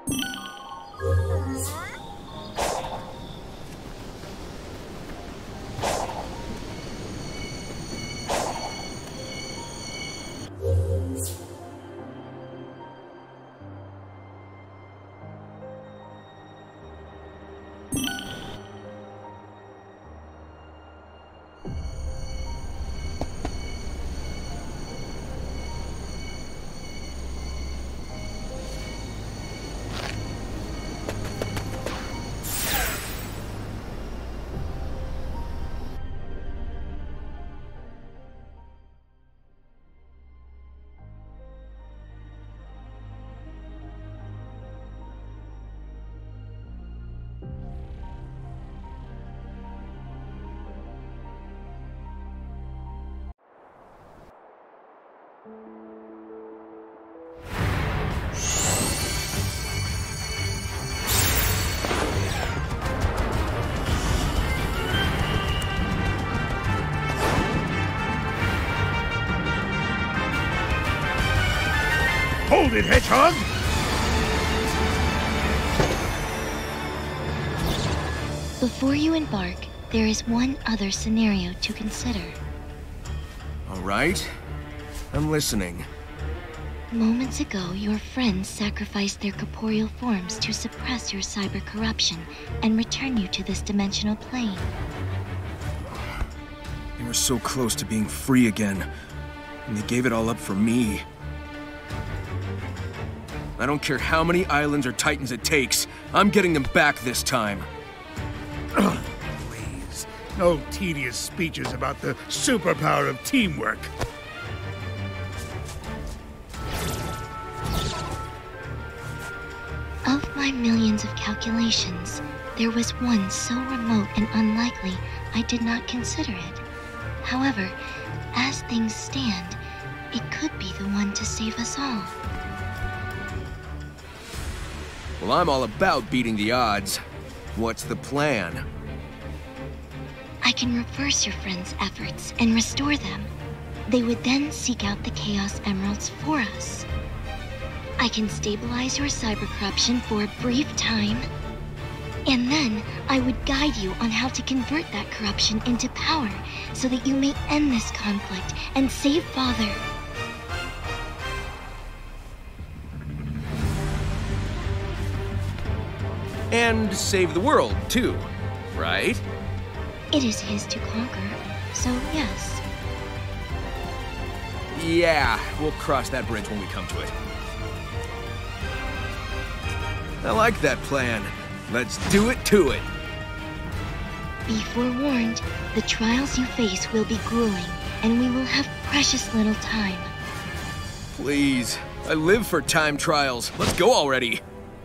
Hold it, Hedgehog! Before you embark, there is one other scenario to consider. All right. I'm listening. Moments ago, your friends sacrificed their corporeal forms to suppress your cyber corruption and return you to this dimensional plane. They were so close to being free again, and they gave it all up for me. I don't care how many islands or titans it takes, I'm getting them back this time. Please, no tedious speeches about the superpower of teamwork. Of my millions of calculations, there was one so remote and unlikely I did not consider it. However, as things stand, it could be the one to save us all. Well, I'm all about beating the odds. What's the plan? I can reverse your friends' efforts and restore them. They would then seek out the Chaos Emeralds for us. I can stabilize your cyber corruption for a brief time, and then I would guide you on how to convert that corruption into power so that you may end this conflict and save Father. And save the world, too, right? It is his to conquer, so yes. Yeah, we'll cross that bridge when we come to it. I like that plan. Let's do it to it. Be forewarned, the trials you face will be grueling, and we will have precious little time. Please, I live for time trials. Let's go already.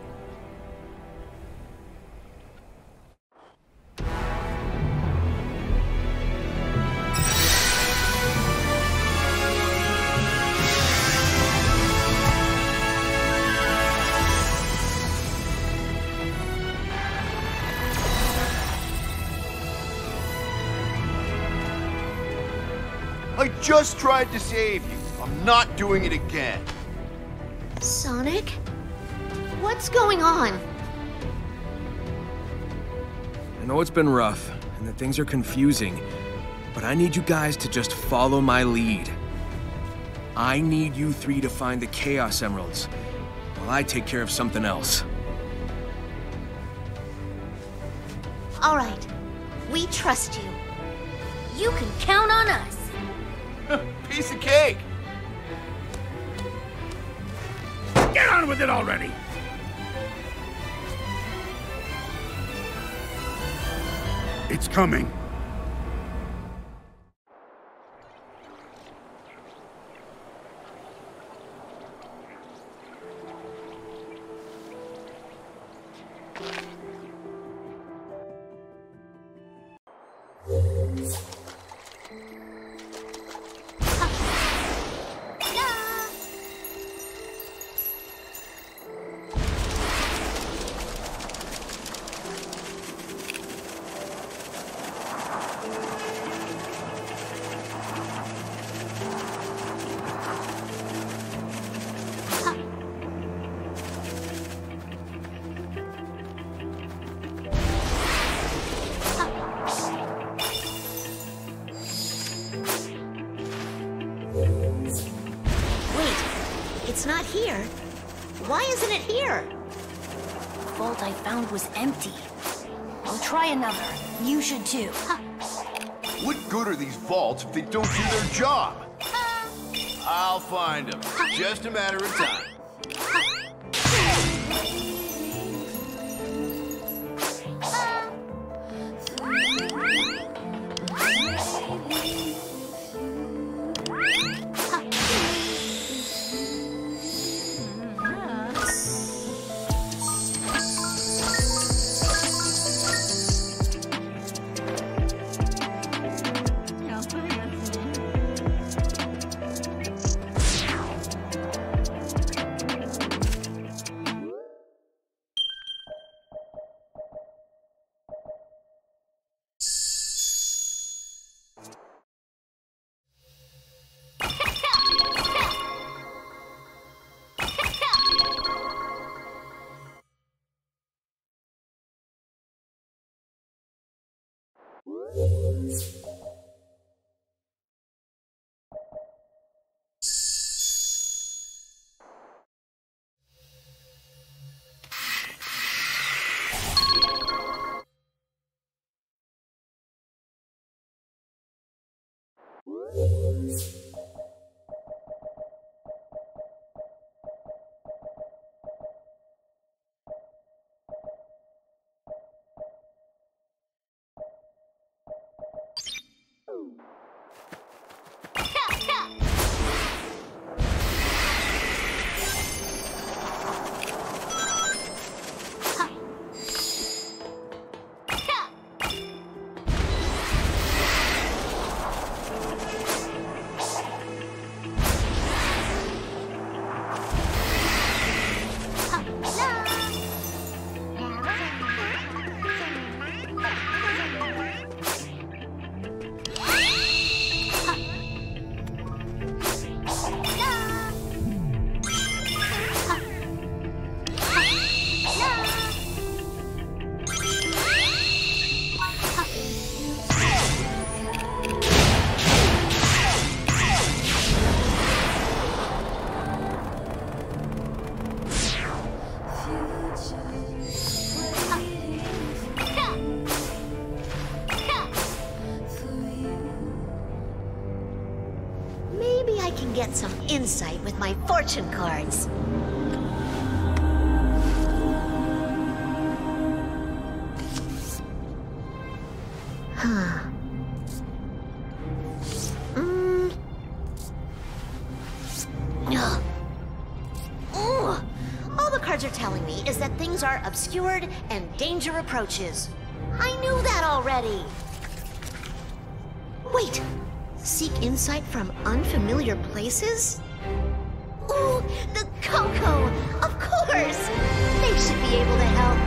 I just tried to save you. I'm not doing it again. Sonic? What's going on? I know it's been rough, and that things are confusing, but I need you guys to just follow my lead. I need you three to find the Chaos Emeralds, while I take care of something else. All right. We trust you. You can count on us. Piece of cake! Get on with it already! It's coming. it's not here, why isn't it here? The vault I found was empty. I'll try another. You should too. What good are these vaults if they don't do their job? I'll find them. Just a matter of time. Maybe I can get some insight with my fortune cards. Huh. Ugh. All the cards are telling me is that things are obscured and danger approaches. I knew that already. Wait. Seek insight from unfamiliar places? Ooh, the Coco! Of course! They should be able to help.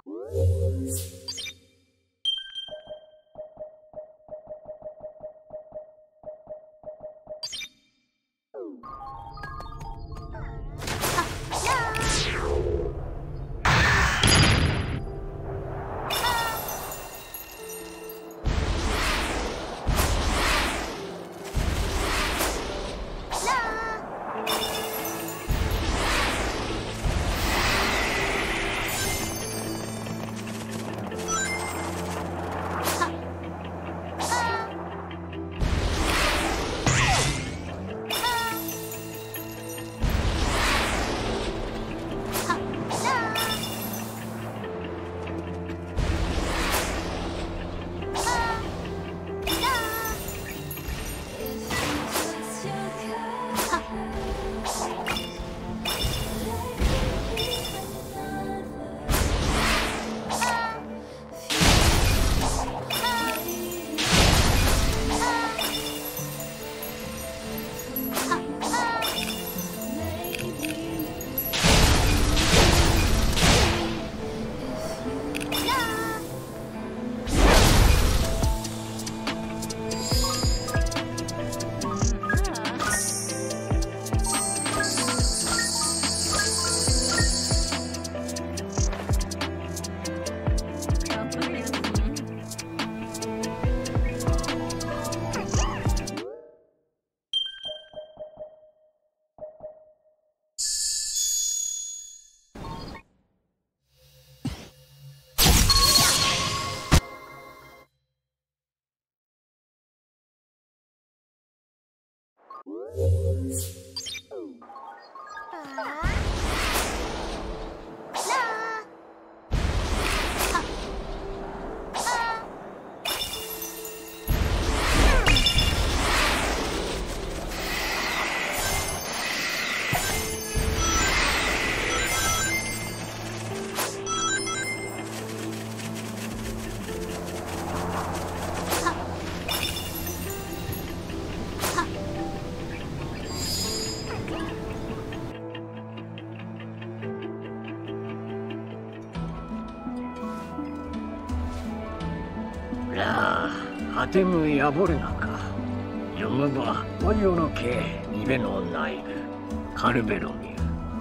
果てむやぼるなか。読むば、ワイオの系、ニベの内部、カルベロミュ。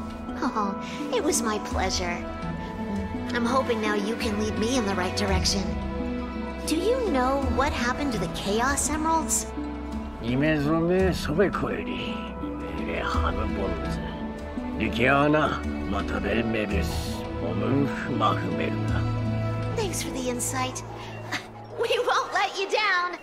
Oh, it was my pleasure. I'm hoping now you can lead me in the right direction. Do you know what happened to the Chaos Emeralds? イメゾメソベコエリ、イメレハムボンズ。リキアーナ、またベメビス、オムフマフメルナ。 Thanks for the insight. We won't let you down!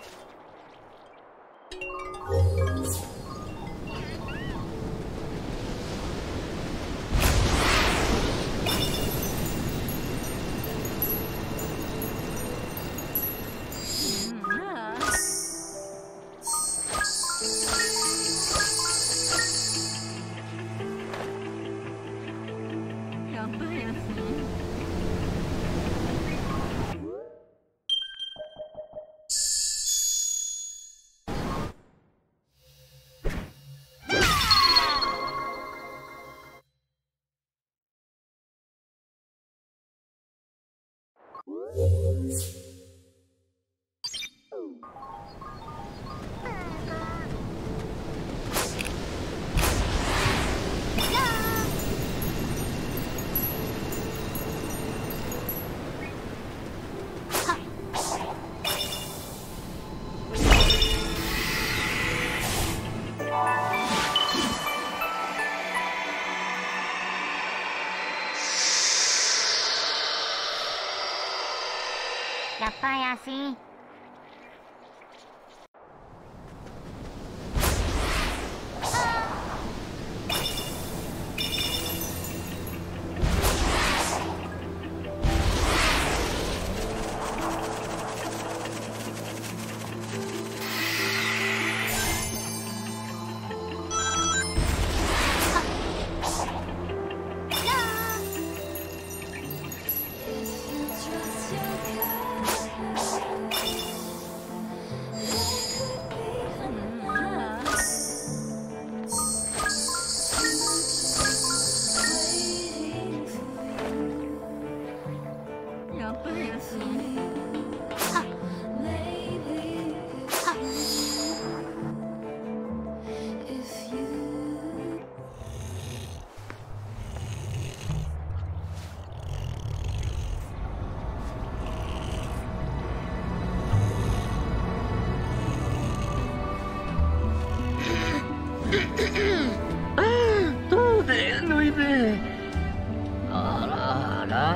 Ya estoy así.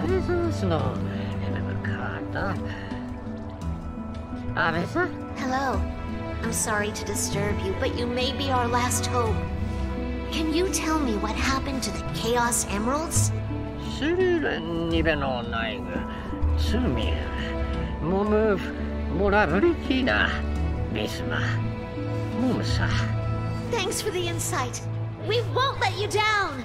Hello. I'm sorry to disturb you, but you may be our last hope. Can you tell me what happened to the Chaos Emeralds? Thanks for the insight. We won't let you down!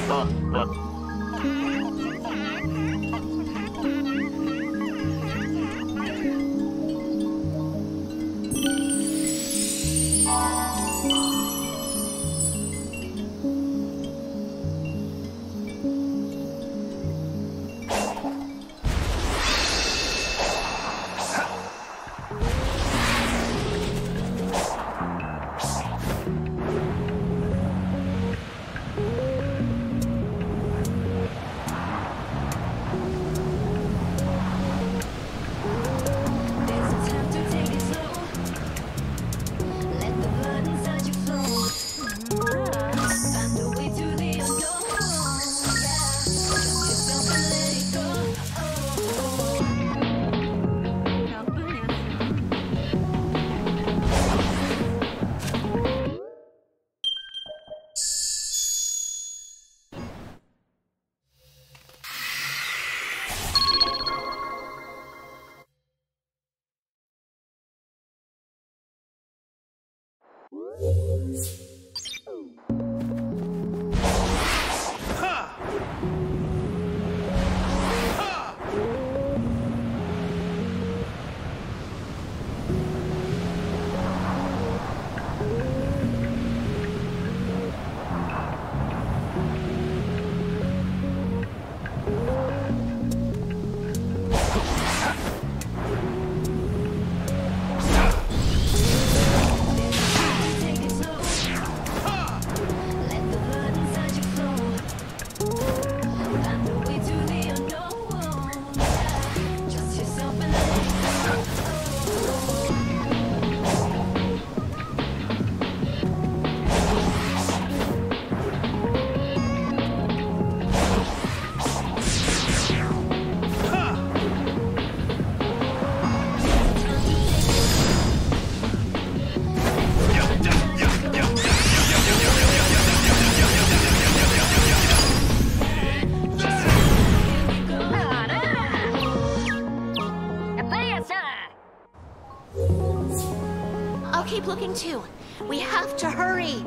I'll keep looking too. We have to hurry.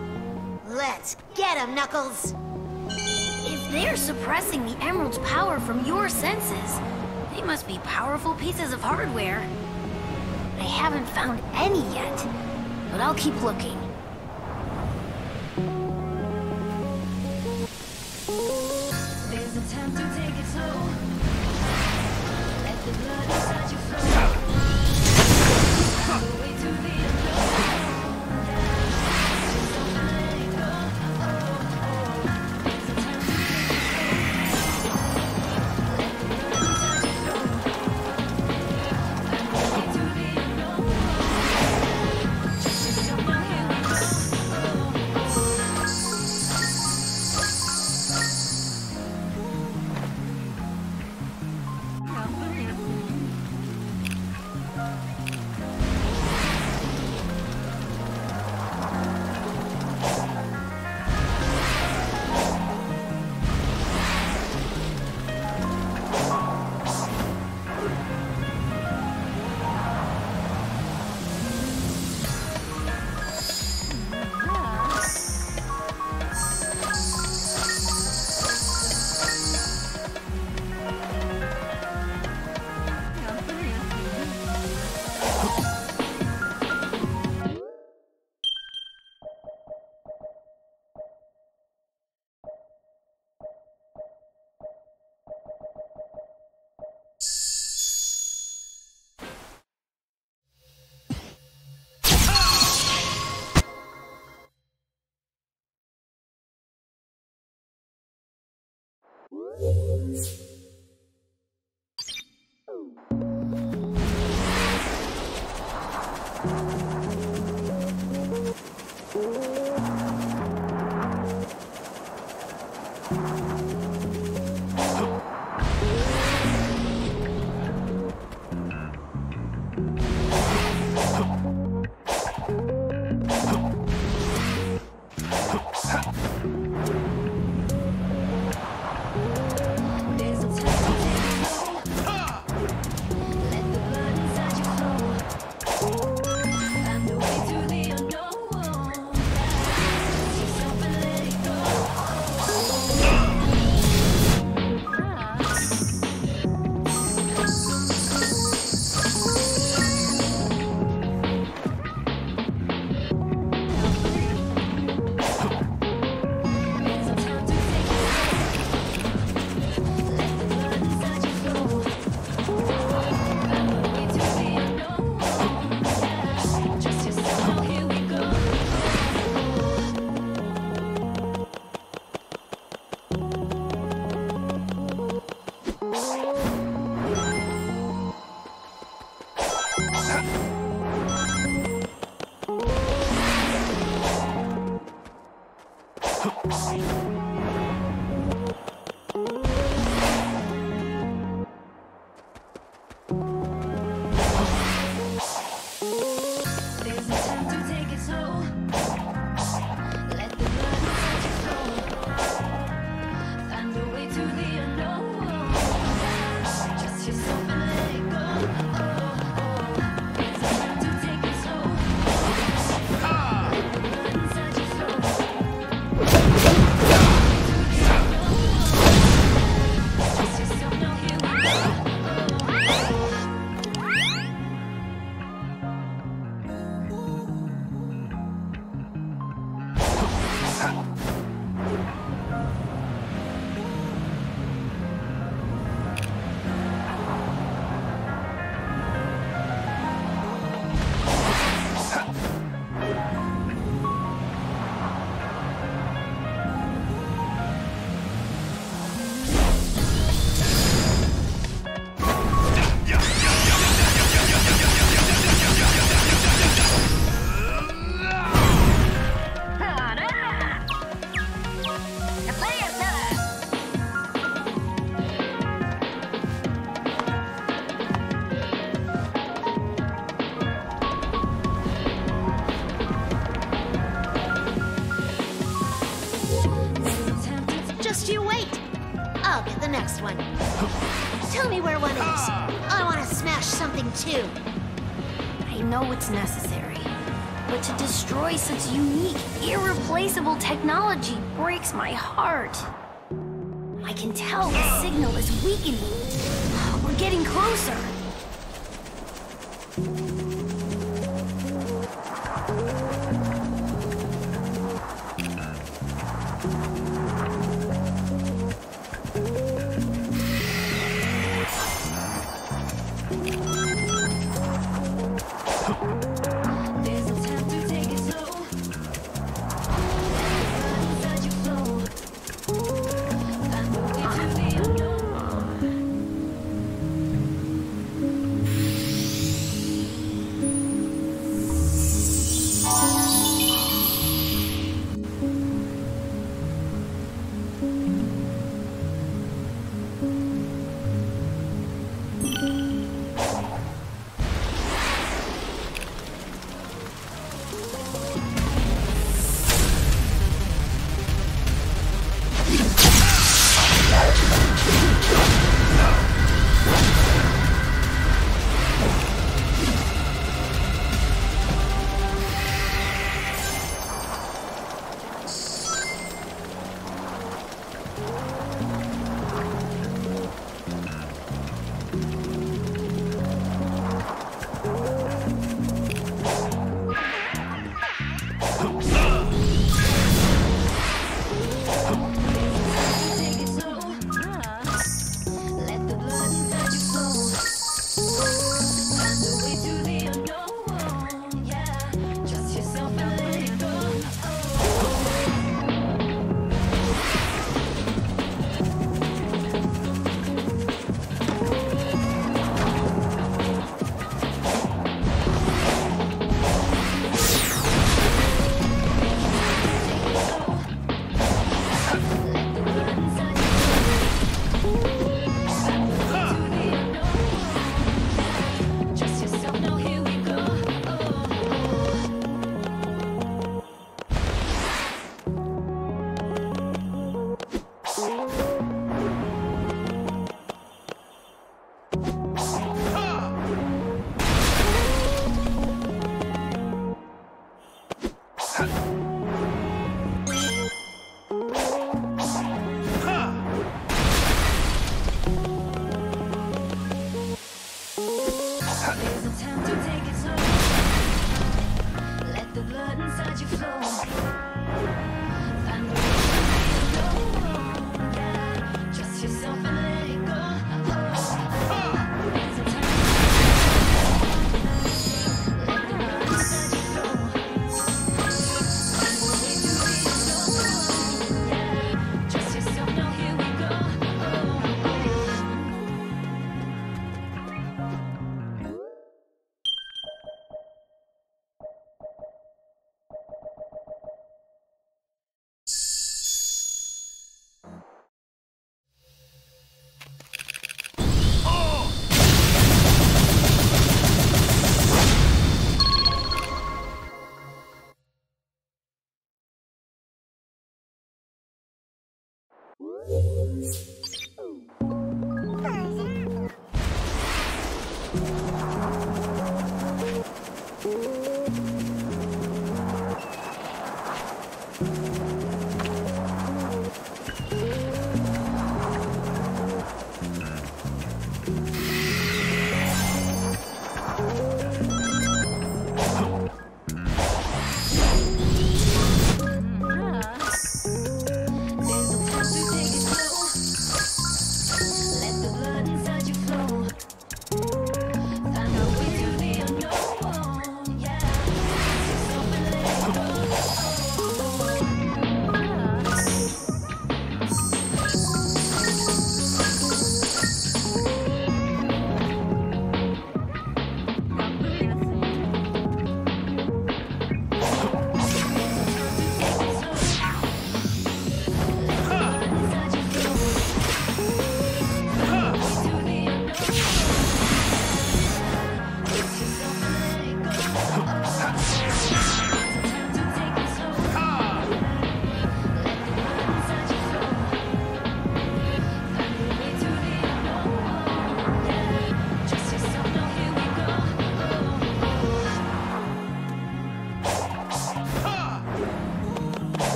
Let's get him, Knuckles. If they're suppressing the Emerald's power from your senses, they must be powerful pieces of hardware. I haven't found any yet, but I'll keep looking. There's a time to take it slow. Let the blood inside you flow. All the way to the unknown. Just you wait. I'll get the next one. Tell me where one is. I want to smash something too. I know it's necessary, but to destroy such unique, irreplaceable technology breaks my heart. I can tell the signal is weakening. We're getting closer.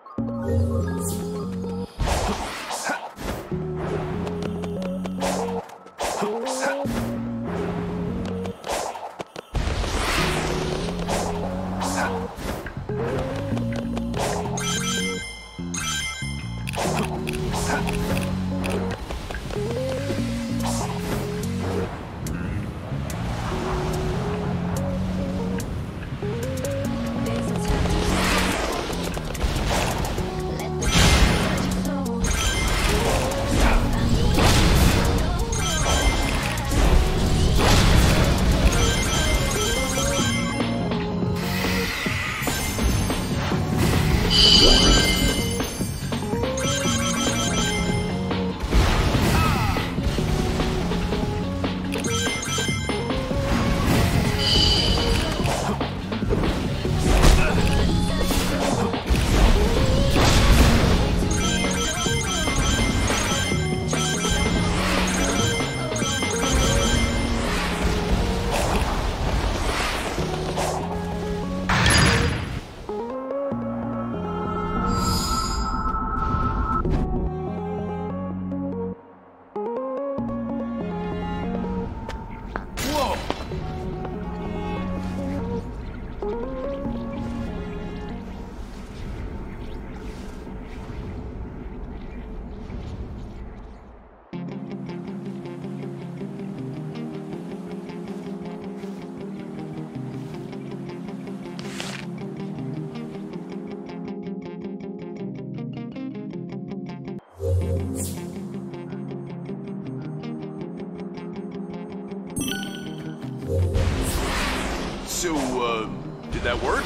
So, did that work?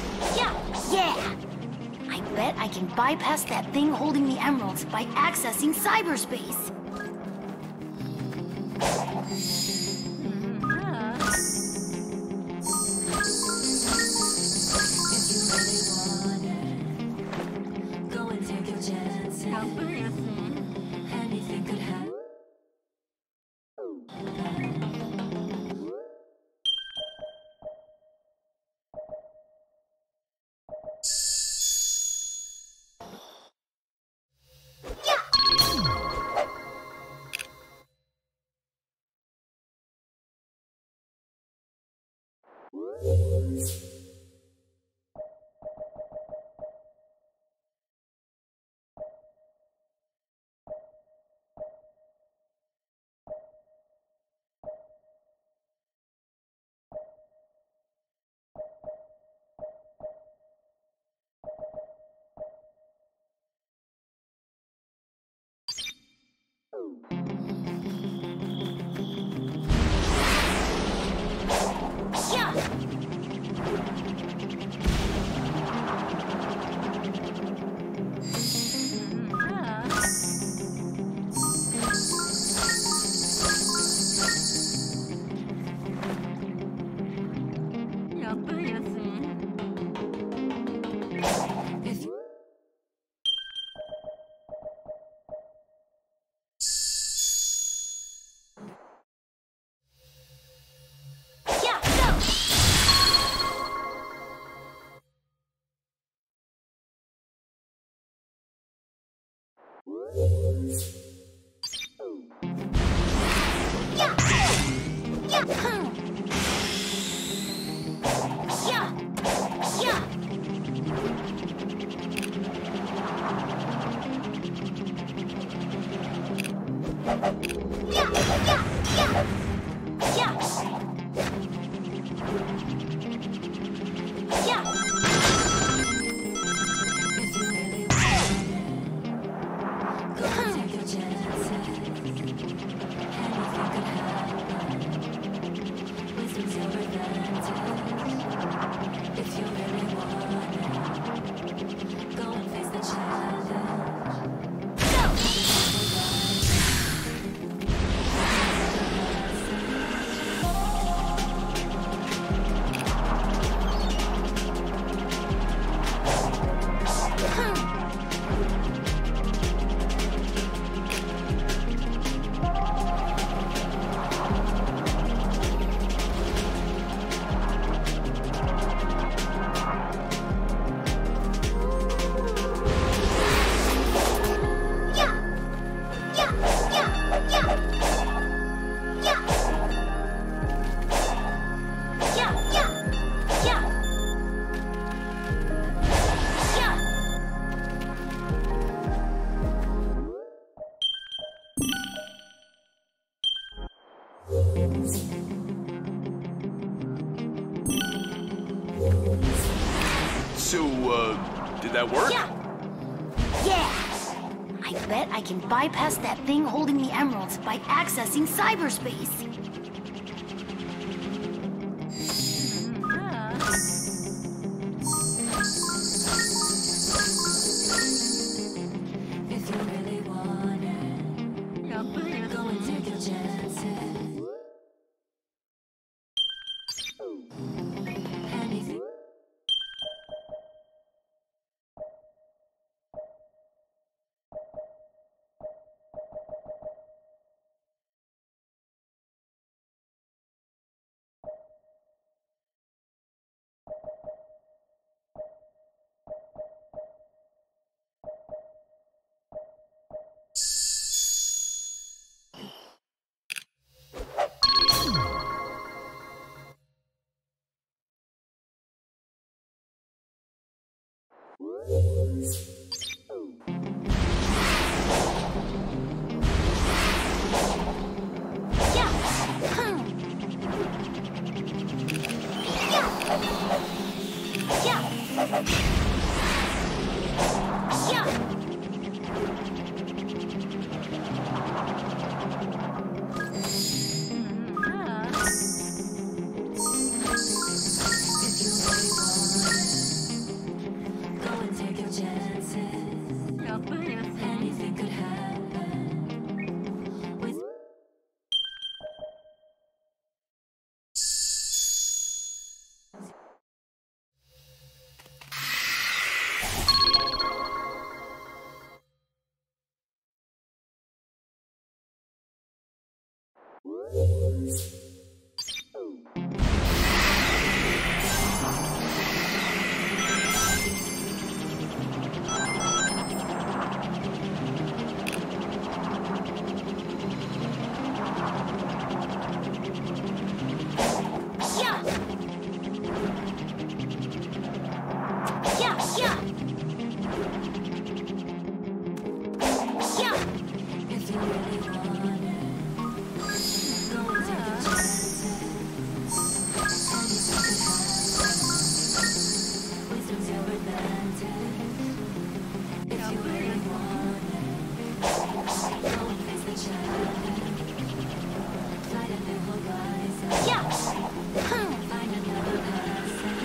Yeah! I bet I can bypass that thing holding the emeralds by accessing cyberspace. So, did that work? Yeah! I bet I can bypass that thing holding the emeralds by accessing cyberspace. If you really want it, go and take your chances. Anything. Anything could happen. With if you really want it, go and take your chances. Anything could happen. Wisdom's your advantage. If you really want it, go and face the challenge. Fly to new horizons. Find another passage.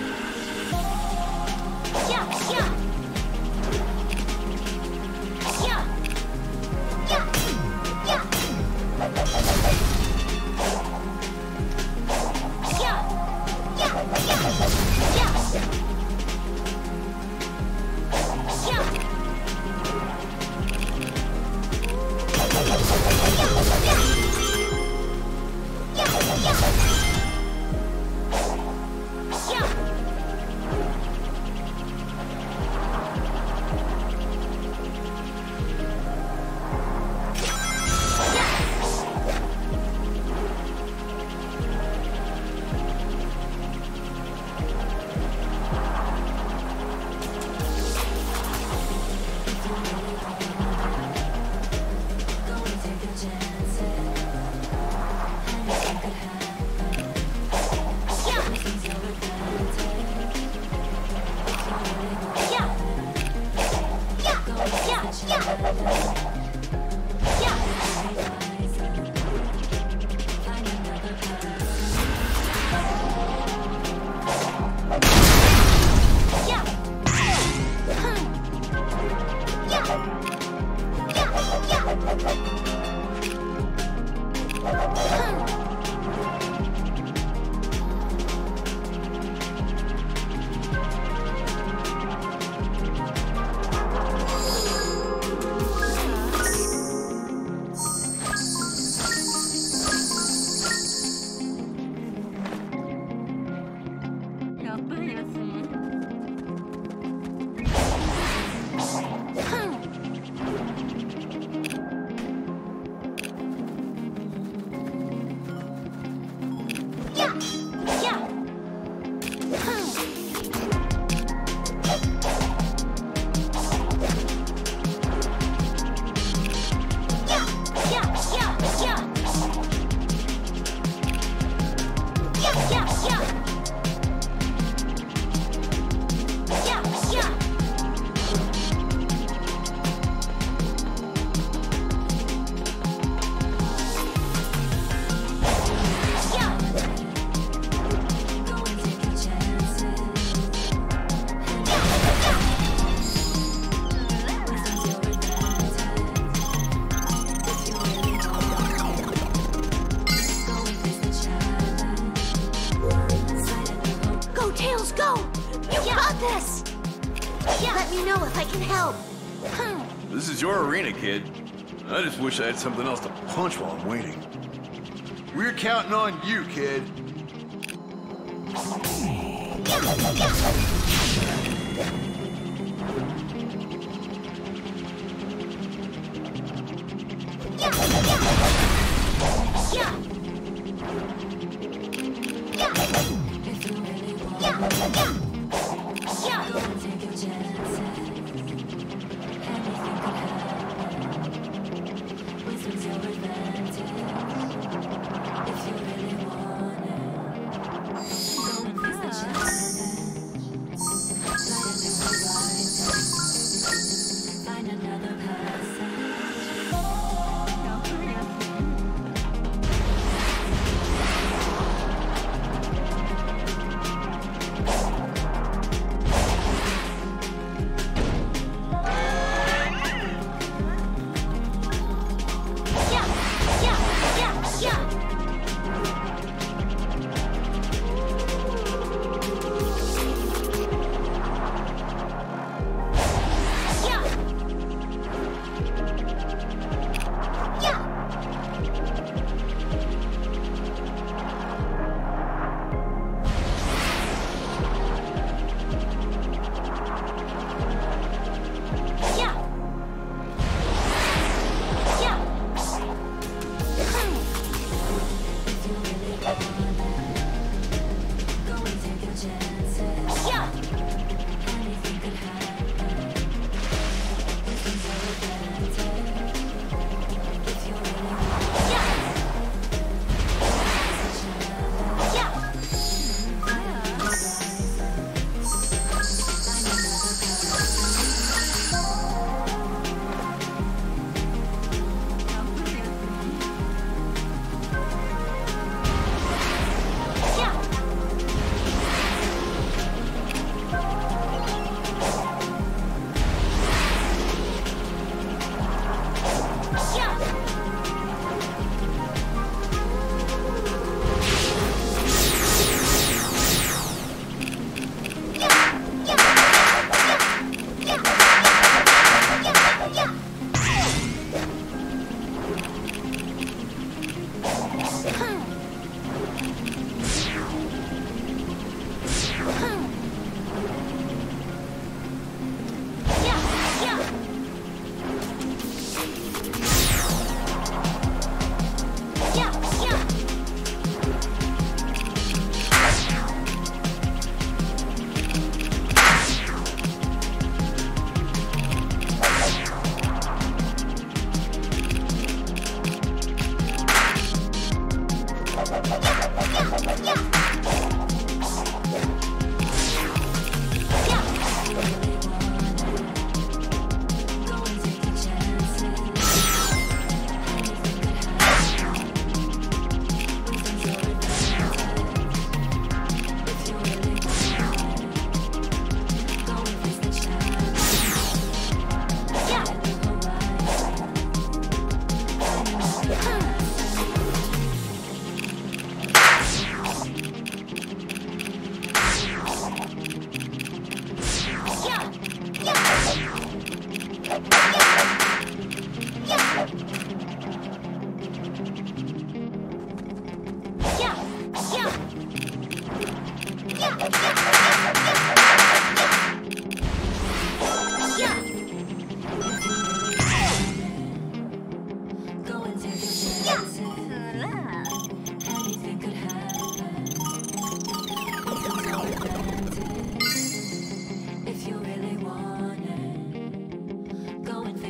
this. Let me know if I can help. This is your arena, kid. I just wish I had something else to punch while I'm waiting. We're counting on you, kid. Go and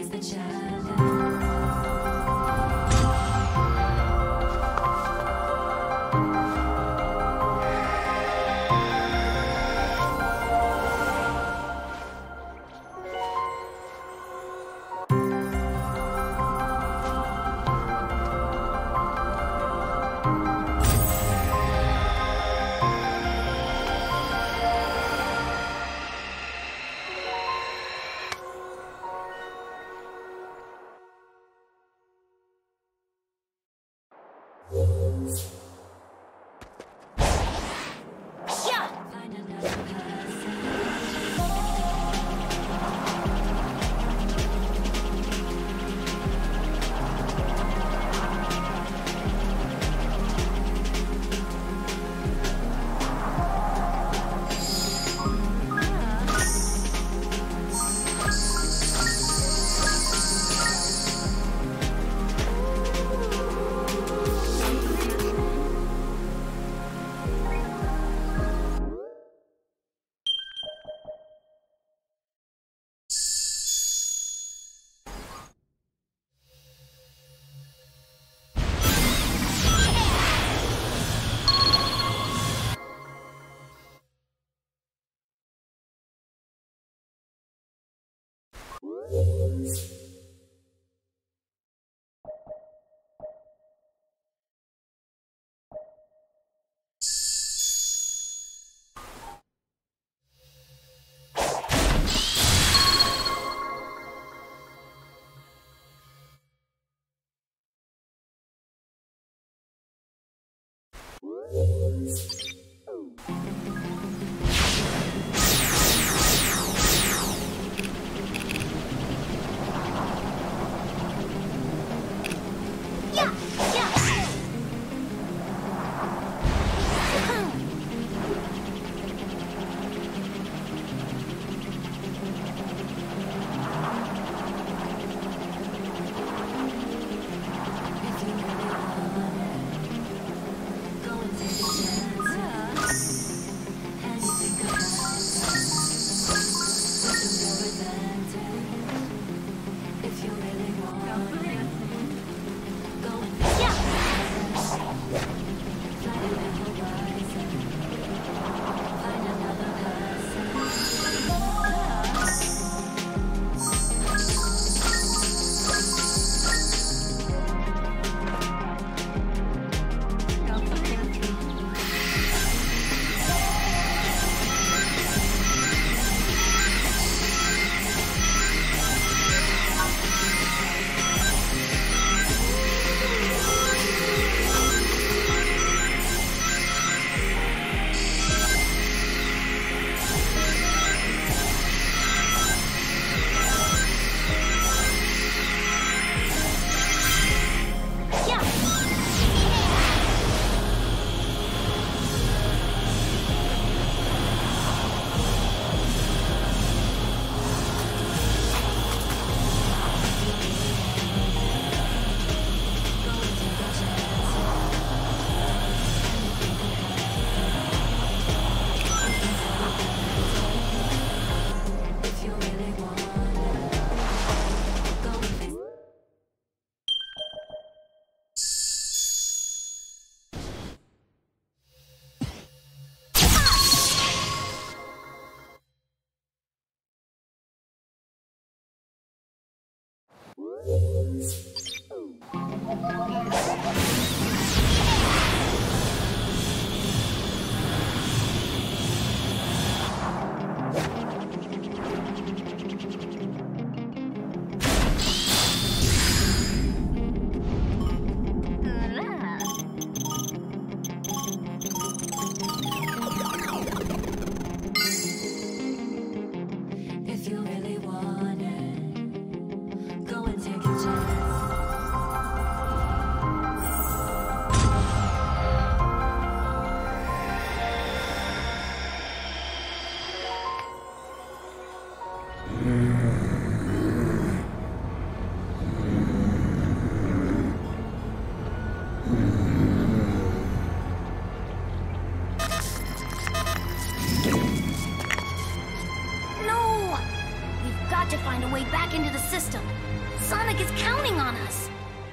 To find a way back into the system. Sonic is counting on us.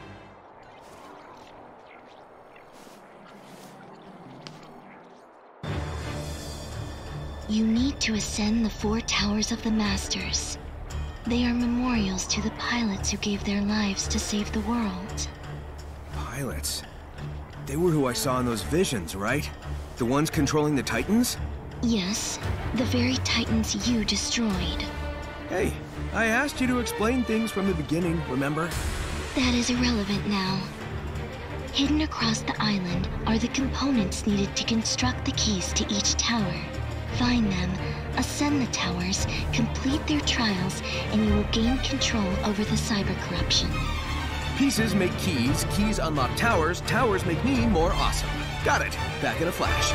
You need to ascend the 4 towers of the Masters. They are memorials to the pilots who gave their lives to save the world. Pilots? They were who I saw in those visions, right? The ones controlling the Titans? Yes, the very Titans you destroyed. Hey, I asked you to explain things from the beginning, remember? That is irrelevant now. Hidden across the island are the components needed to construct the keys to each tower. Find them, ascend the towers, complete their trials, and you will gain control over the cyber corruption. Pieces make keys, keys unlock towers, towers make me more awesome. Got it. Back in a flash.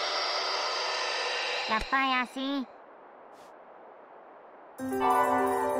Ya pa' así.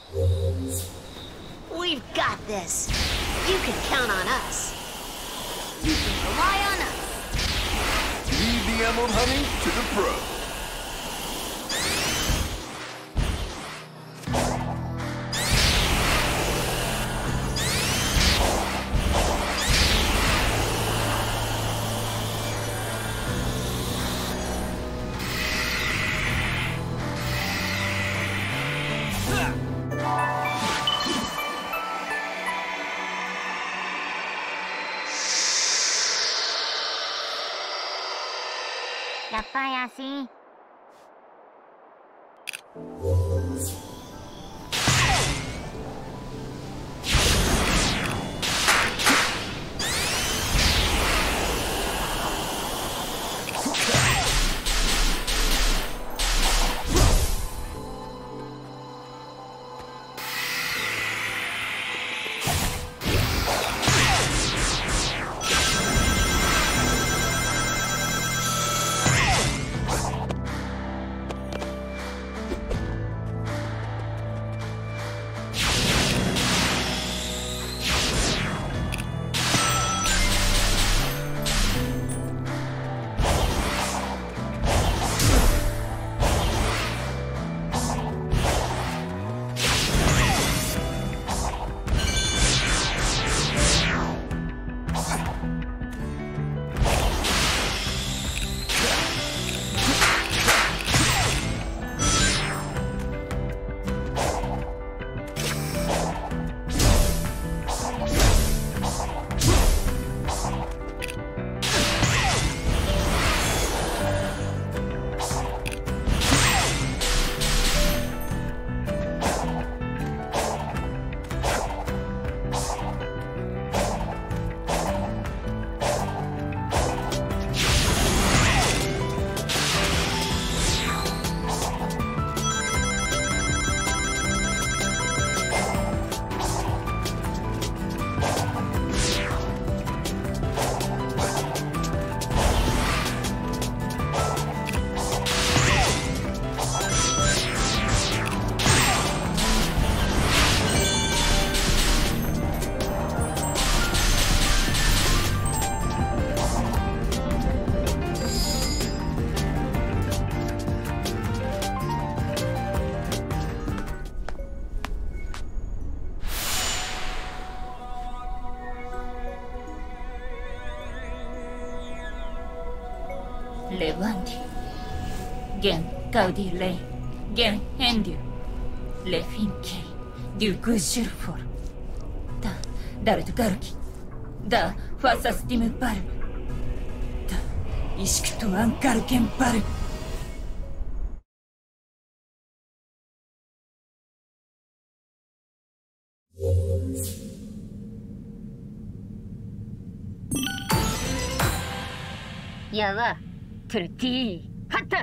We've got this. You can count on us. You can rely on us. Leave the emerald hunting to the pros. Ya estoy así. Levandi, Gen Gaudi Lei, Gen Hendu, Le Finke, Du Gujurfor, Da Daret Garki, Da Fasastim Bar, Da Ishktu Ankar Ken Bar. Yalla, Turti, Hatta!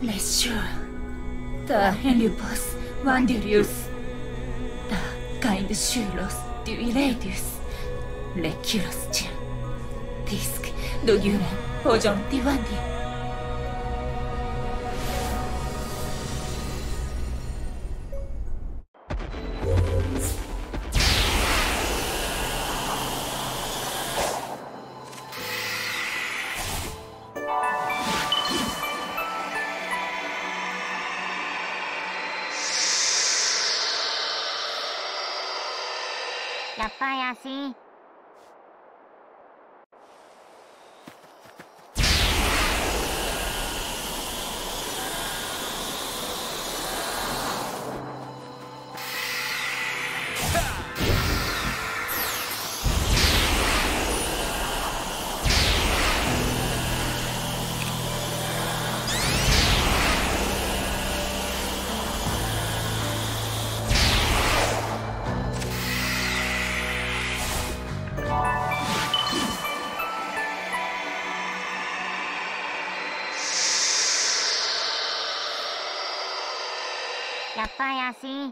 Nesur, the Henlupus, Vandilius, the kind Shulos, Duiladius, Leculus Jim, Disc, Doguren, Ojon Divandi. Ya pa así. Ya pa así.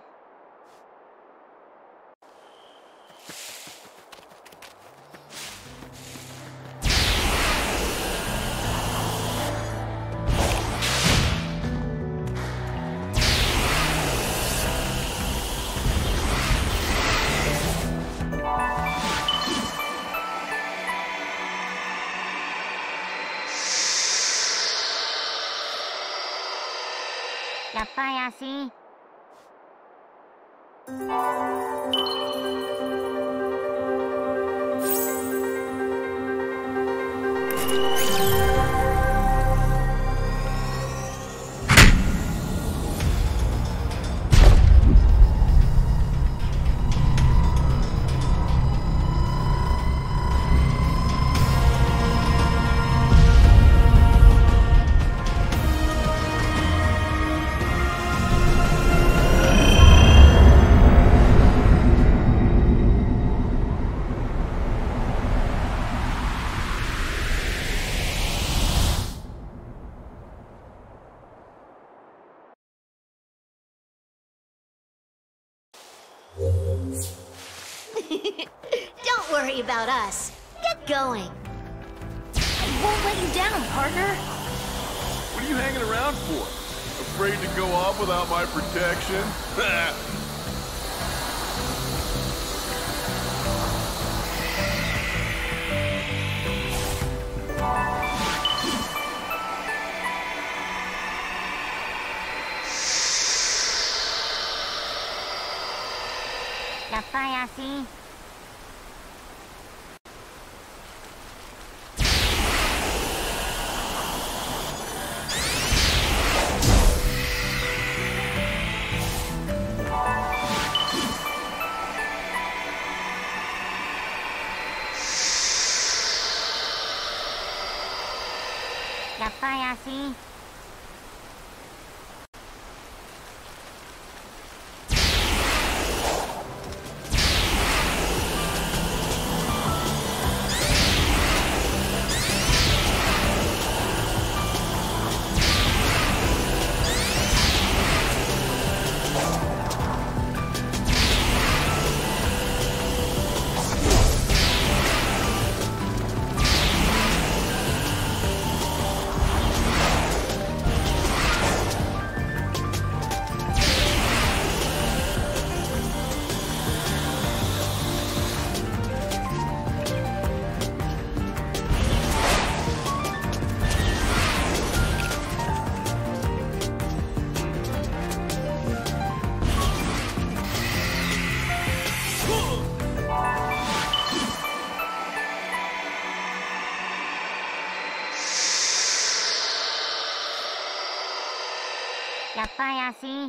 Ya pa así. Don't worry about us. Get going. I won't let you down, partner. What are you hanging around for? Afraid to go off without my protection? Ya pa así. Ya pa así. Ya pa así.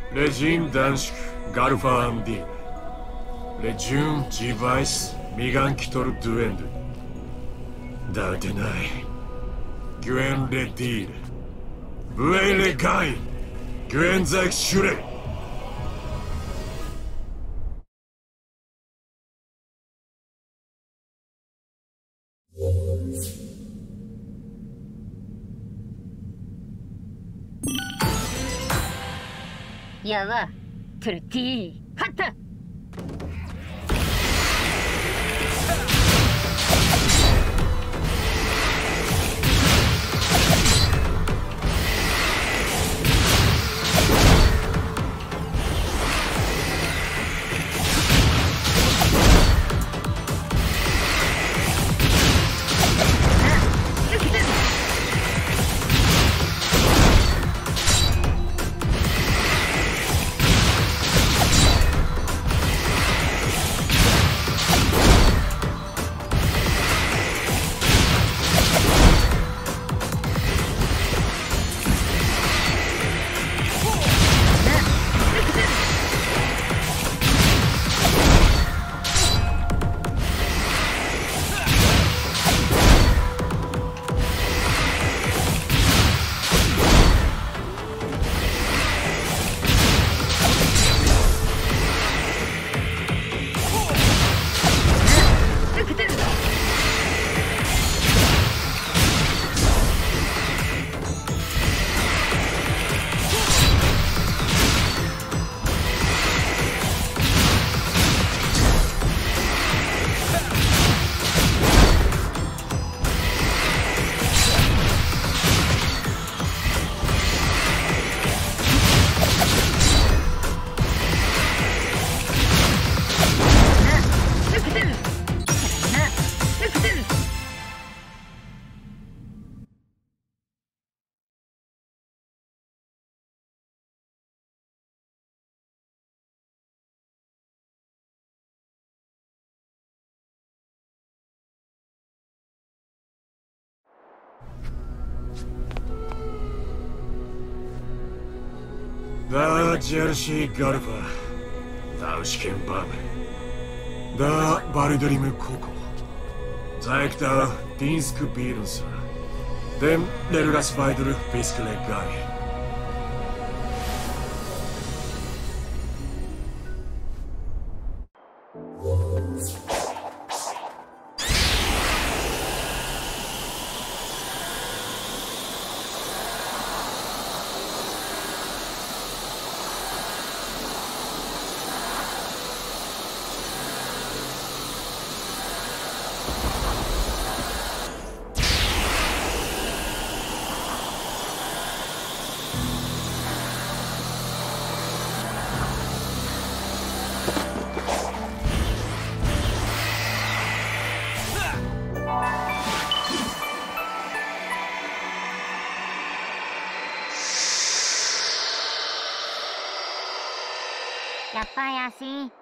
레진 단식 가르파 암디 레준 지바이스 미간키토르 두엔드 다르데나이 규엔 레딜 부에레 가이 규엔 자익 슈레 야와 트르티 하타 다 제르시 가르파 다우시켄 밤 다 바르드리ム코코 자익다 딘스크 비룬사 뎀 레르가스 바이드르 비스클레 가이 やっぱやし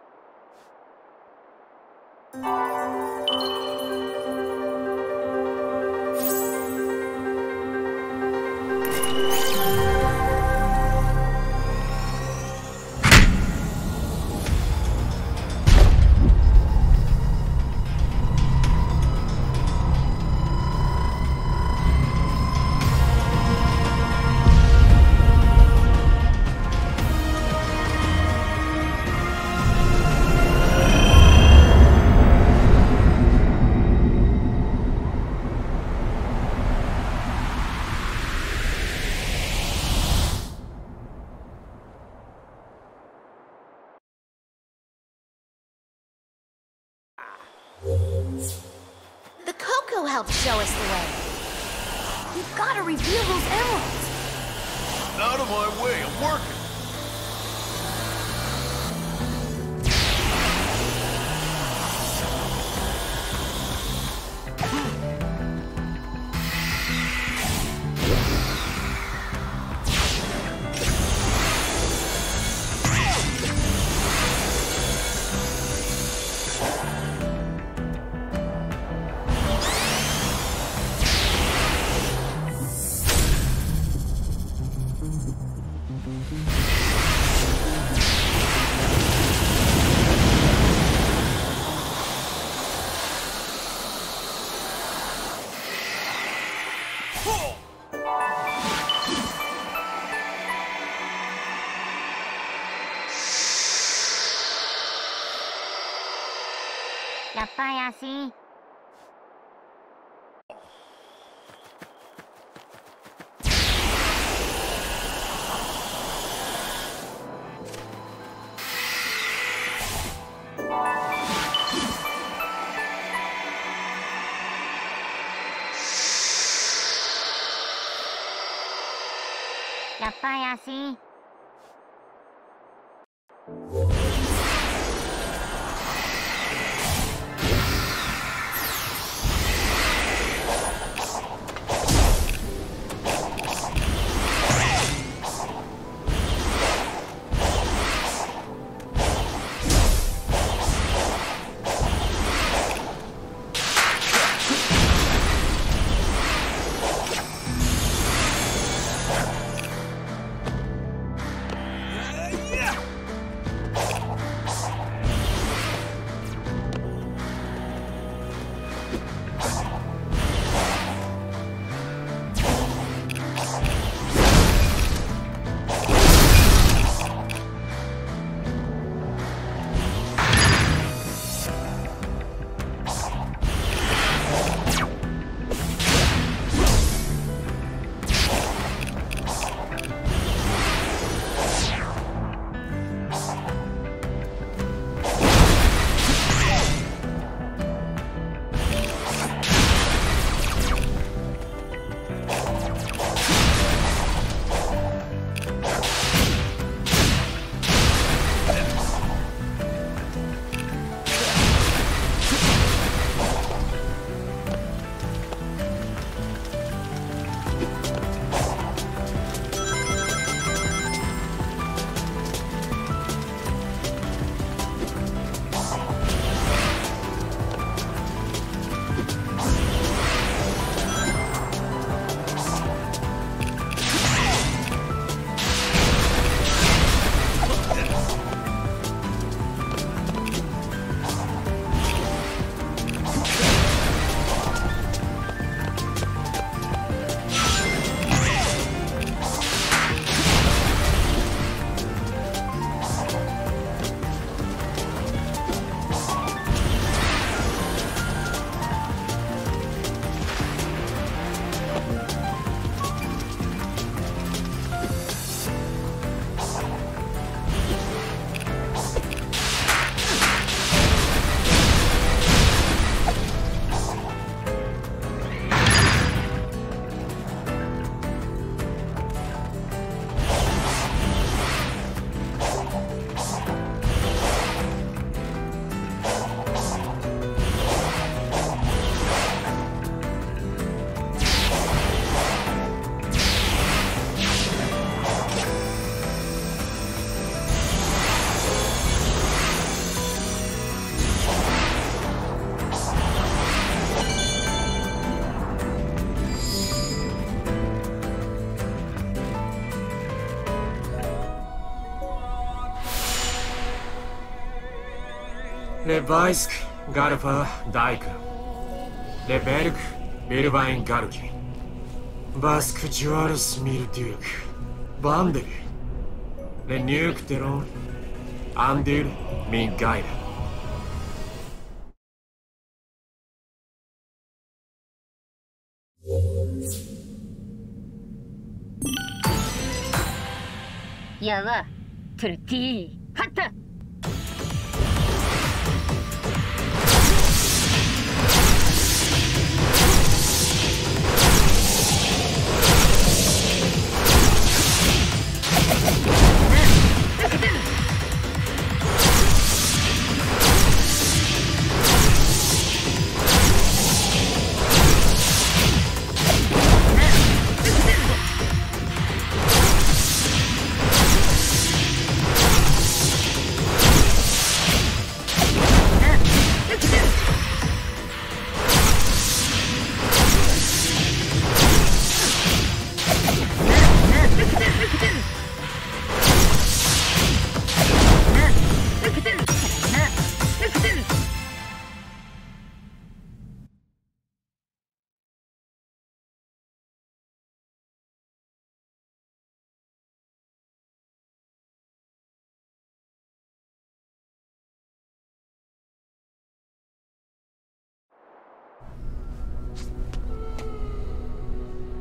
The Coco helped show us the way. You've got to reveal those emeralds. Out of my way, I'm working. し。やっぱやし。 レバイスク、ガルファ、ダイク、レベルク、ビルバイン・ガルキン、バスク・ジュアルス・ミルデューク、バンデル、レニューク・テロン、アンデュル、ミン・ガイラ。 やわ、トゥルティー、ハッタ。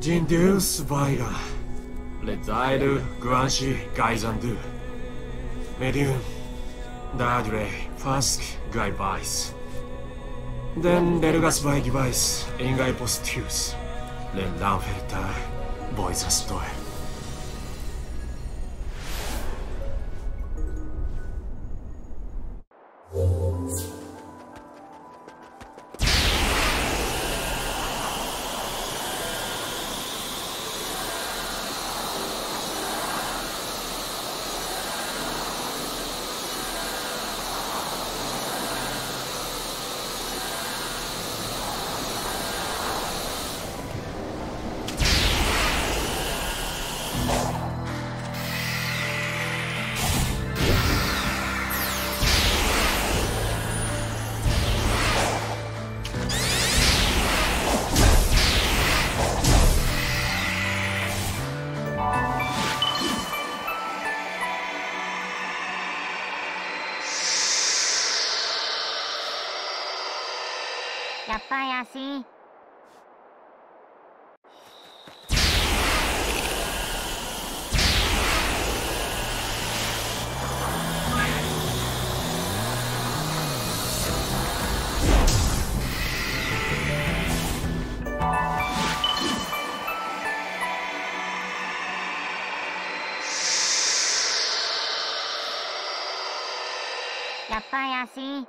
Jindu's Vaira, Lezail Guanshi Gaizandu, Medium, Dadre, Fask Gai Vice. Then Delgas by Device, Ingai Postius, Then Lanfertar, Boys Astoy. やっぱやし。やっぱやし。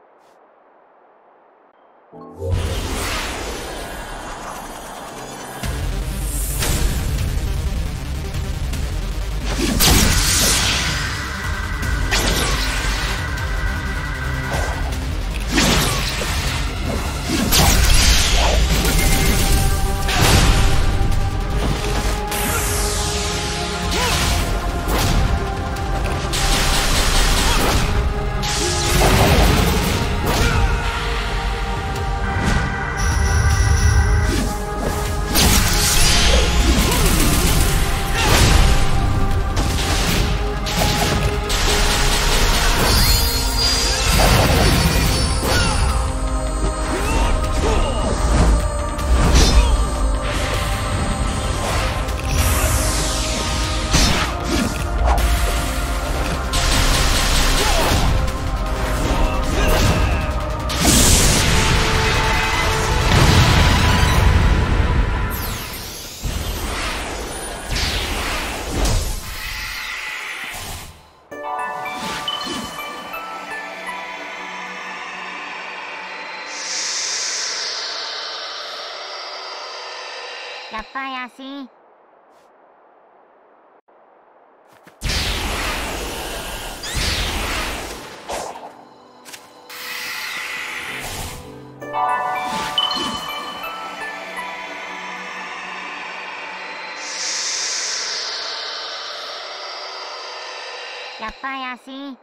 やっぱやし。やっぱやし。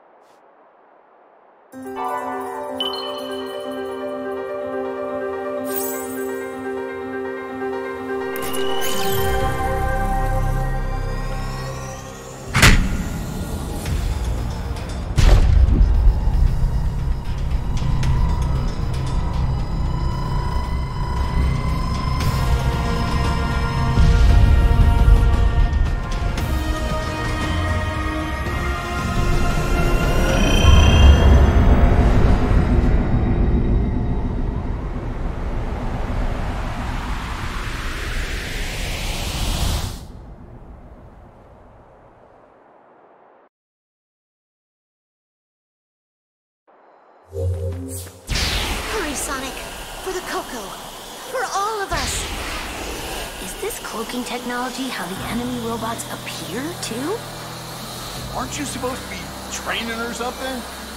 Hurry, Sonic! For the Coco! For all of us! Is this cloaking technology how the enemy robots appear, too? Aren't you supposed to be training or something?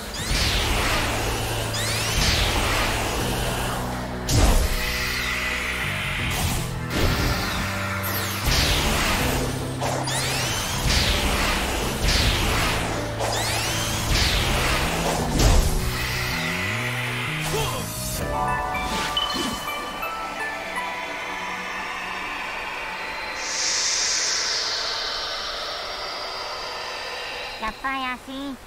やっぱやし。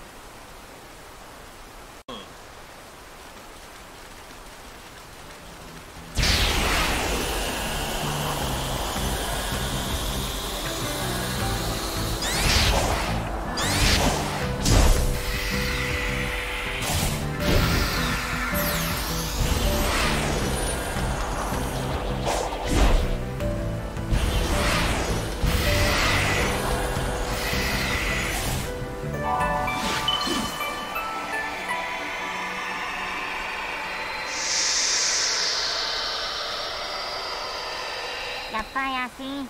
kasih.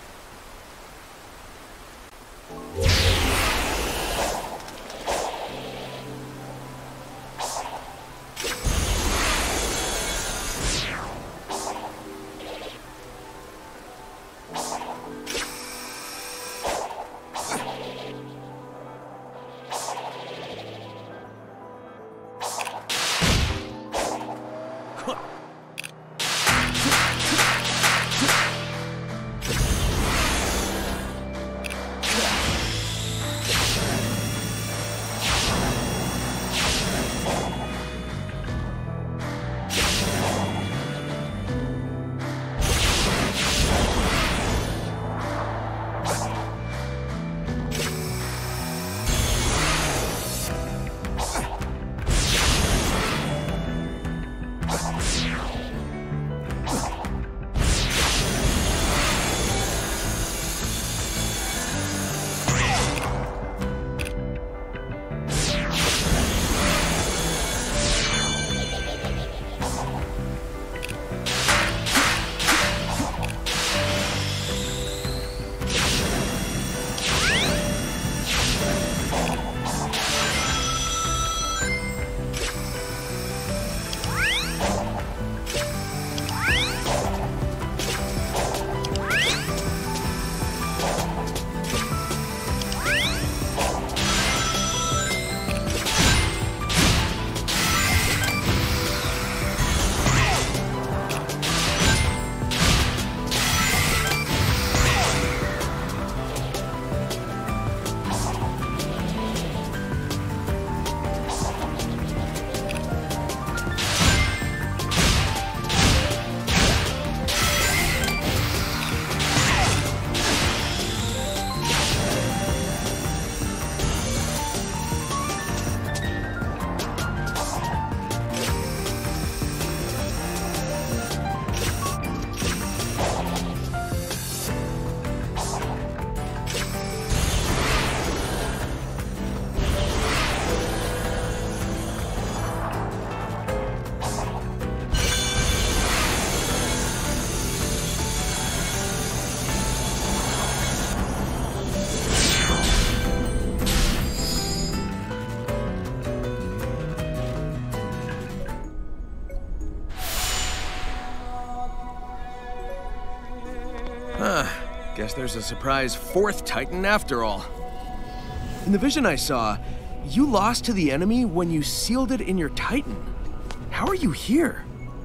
Guess there's a surprise fourth Titan after all. In the vision I saw, you lost to the enemy when you sealed it in your Titan. How are you here?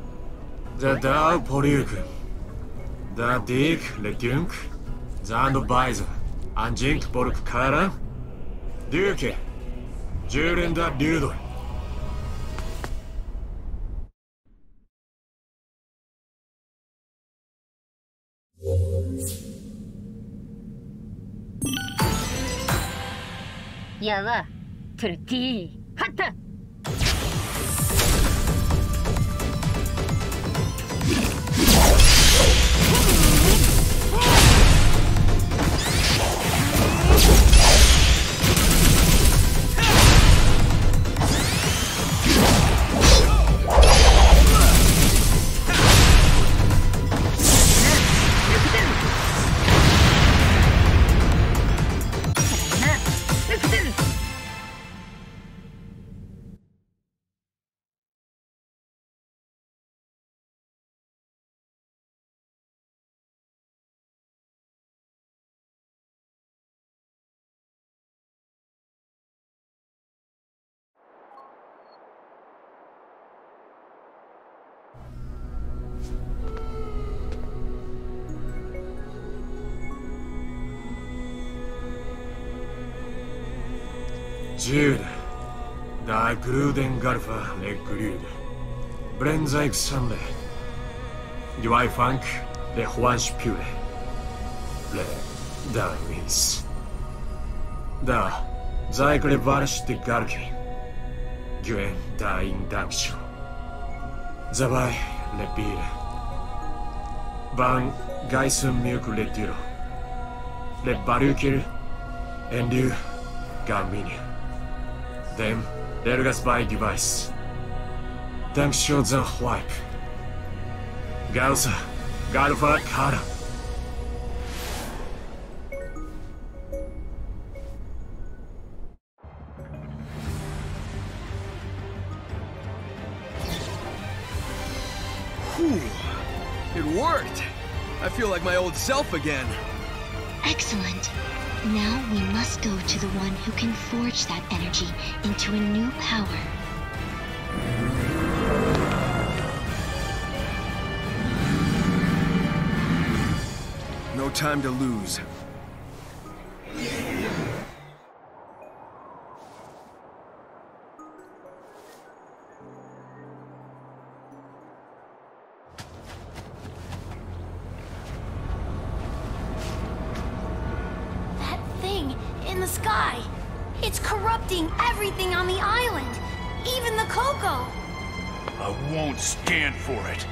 The Dao Poruk, the Dig Ledunk, Zando Baiza, Anjink Boruk Kara, Duke, Jurenda Dudo. Yawa, Turti, Hatta! Jude, da Gruden Garfa le Grude, Brenzaik Sunday, Duai Funk, le Juan Spure, le Darwins. Da, Zaikle Varsh de Garki, Guen da Induction, Zabai le Bire, Bang Gaisum Milk le Duro, le Barukir, and you, Garminian. Them, Dergas by device. Thanks shows a wipe. Galsa, Galfa Kara. worked! I feel like my old self again. Excellent. Now we must go to the one who can forge that energy into a new power. No time to lose. The sky. It's corrupting everything on the island, even the cocoa. I won't stand for it.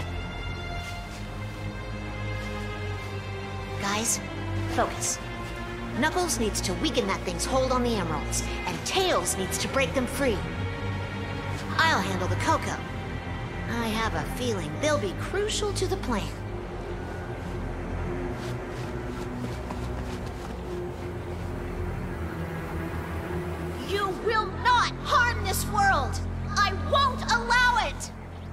Guys, focus. Knuckles needs to weaken that thing's hold on the emeralds, and Tails needs to break them free. I'll handle the cocoa. I have a feeling they'll be crucial to the plan. You will not harm this world! I won't allow it!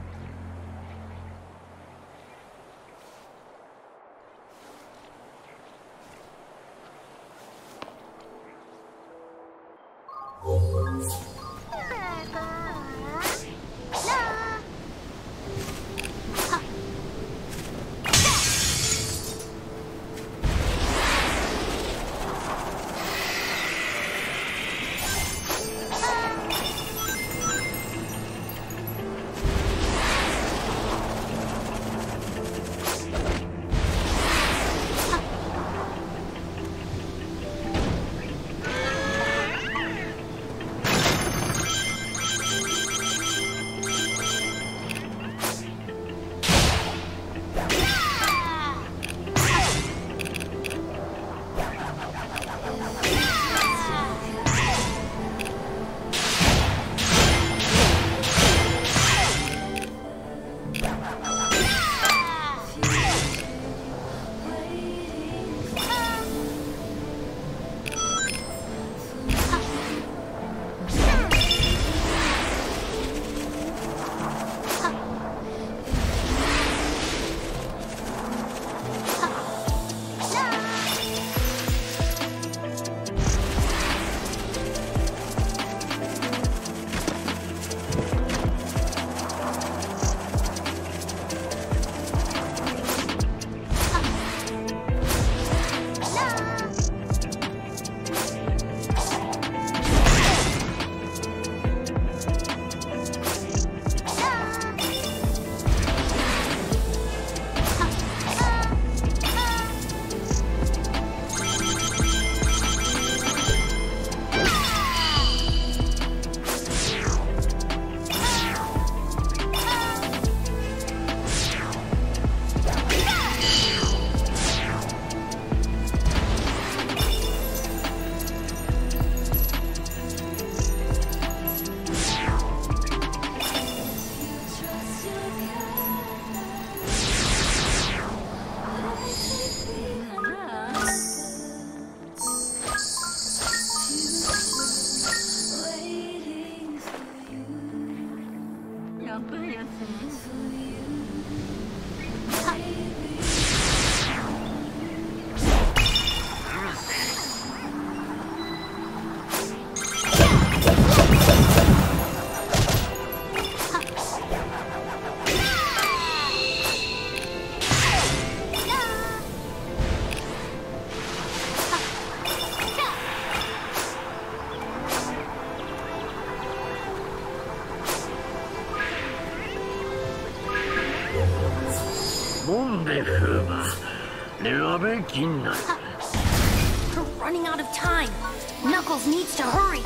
We're running out of time. Knuckles needs to hurry.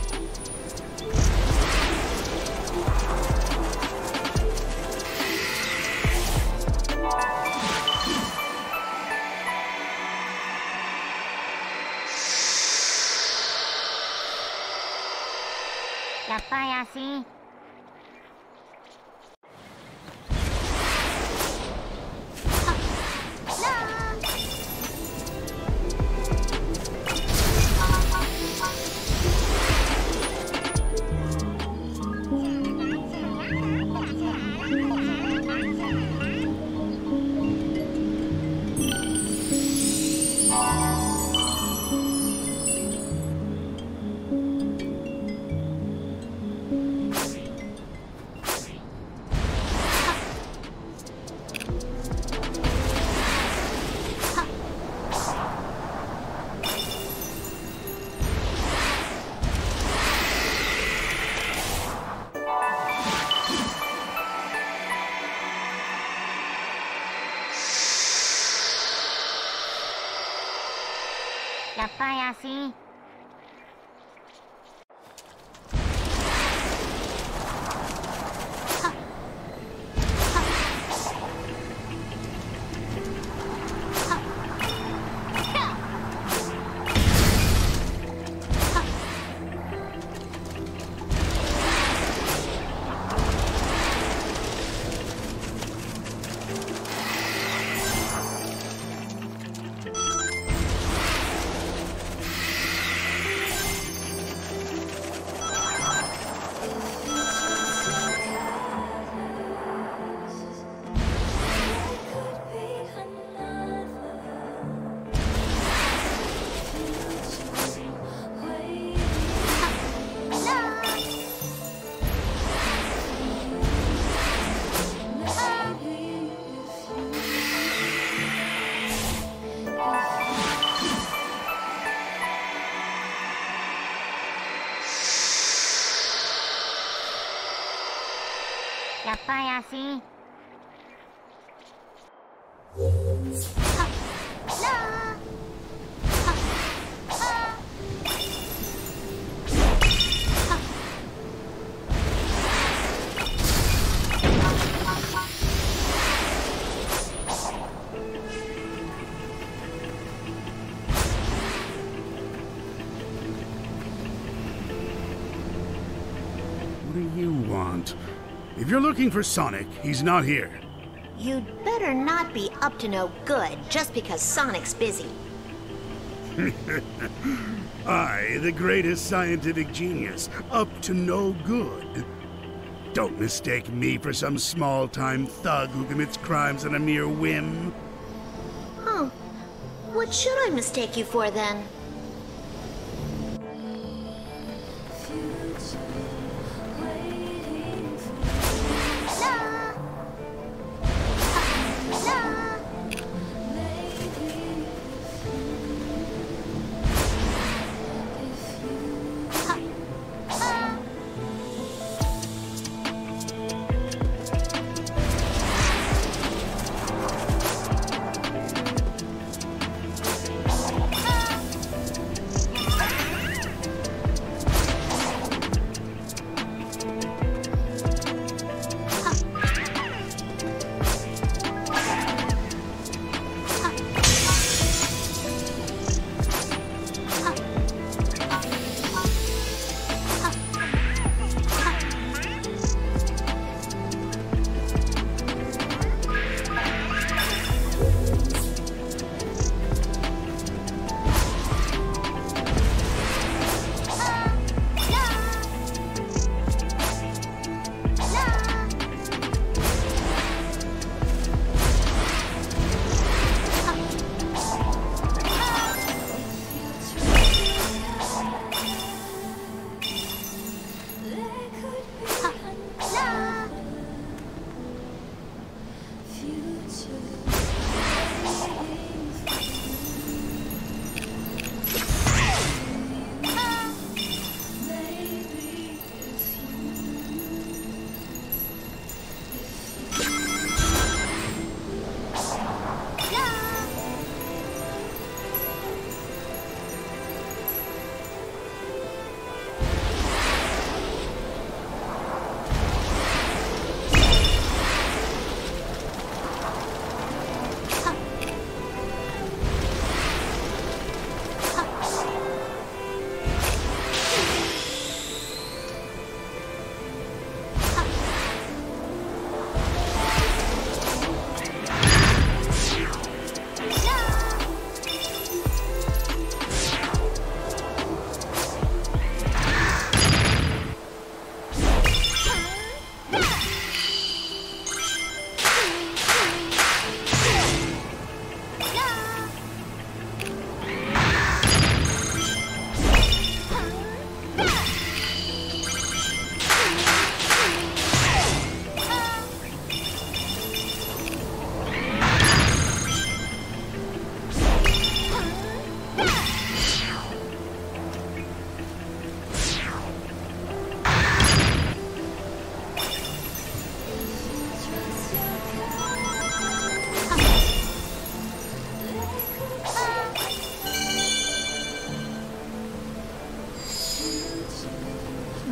Ya estoy así. やっぱり足。やっぱり足。 What do you want? If you're looking for Sonic, he's not here. You'd better not be up to no good just because Sonic's busy. I, the greatest scientific genius, up to no good. Don't mistake me for some small-time thug who commits crimes on a mere whim. Huh. What should I mistake you for then?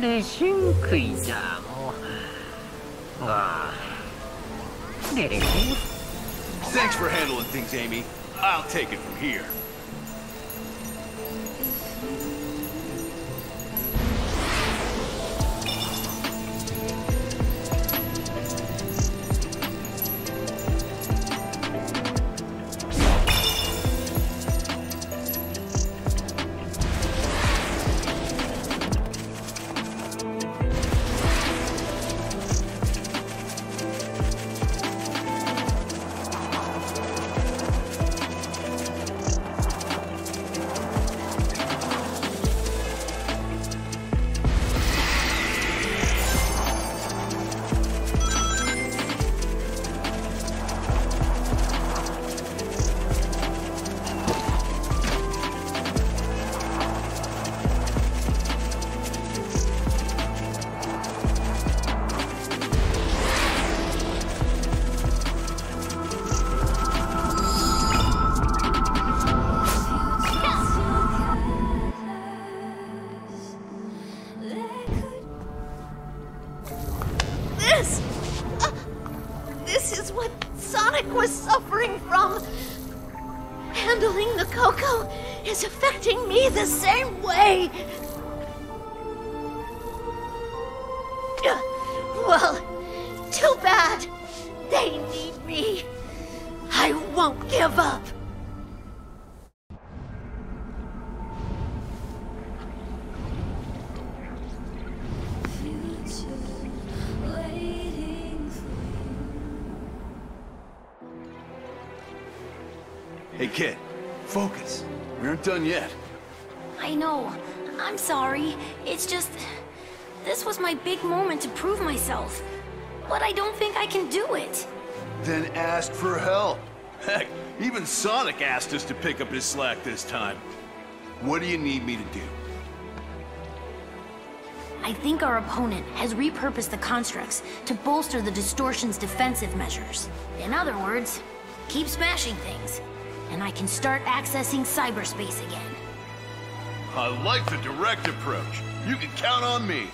で真食いだもん。ああ。で。 Thanks for handling things, Amy. I'll take it from here. This is what Sonic was suffering from. Handling the Coco is affecting me the same way. Well, too bad. They need me. I won't give up. Hey, kid. Focus. We aren't done yet. I know. I'm sorry. It's just... This was my big moment to prove myself. But I don't think I can do it. Then ask for help. Heck, even Sonic asked us to pick up his slack this time. What do you need me to do? I think our opponent has repurposed the constructs to bolster the distortion's defensive measures. In other words, keep smashing things, and I can start accessing cyberspace again. I like the direct approach. You can count on me.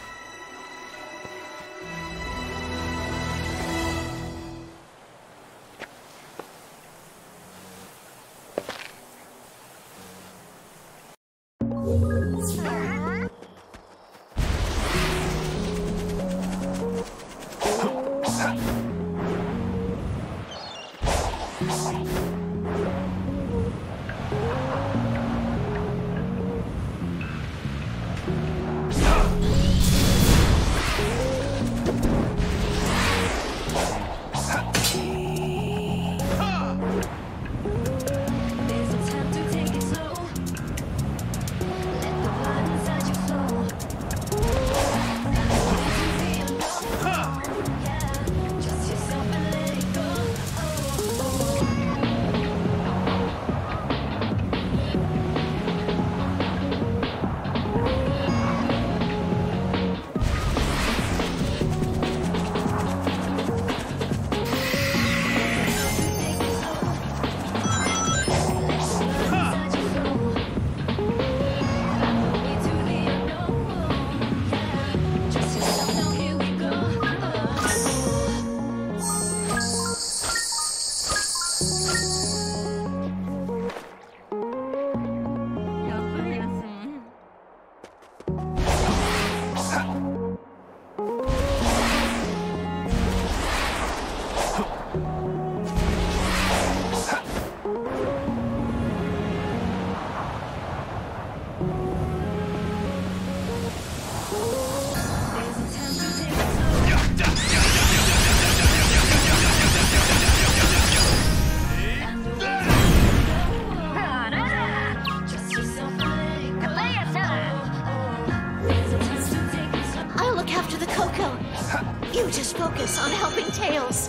You just focus on helping Tails.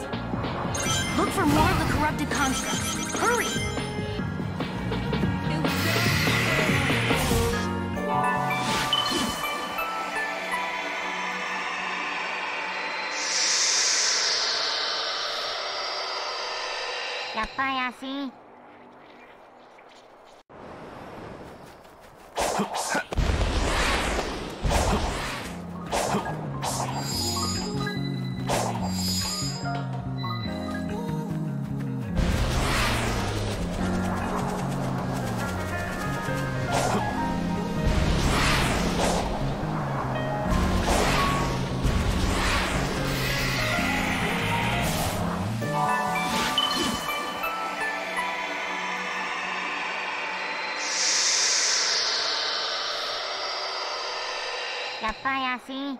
Look for more of the corrupted constructs. Hurry! やっぱやし。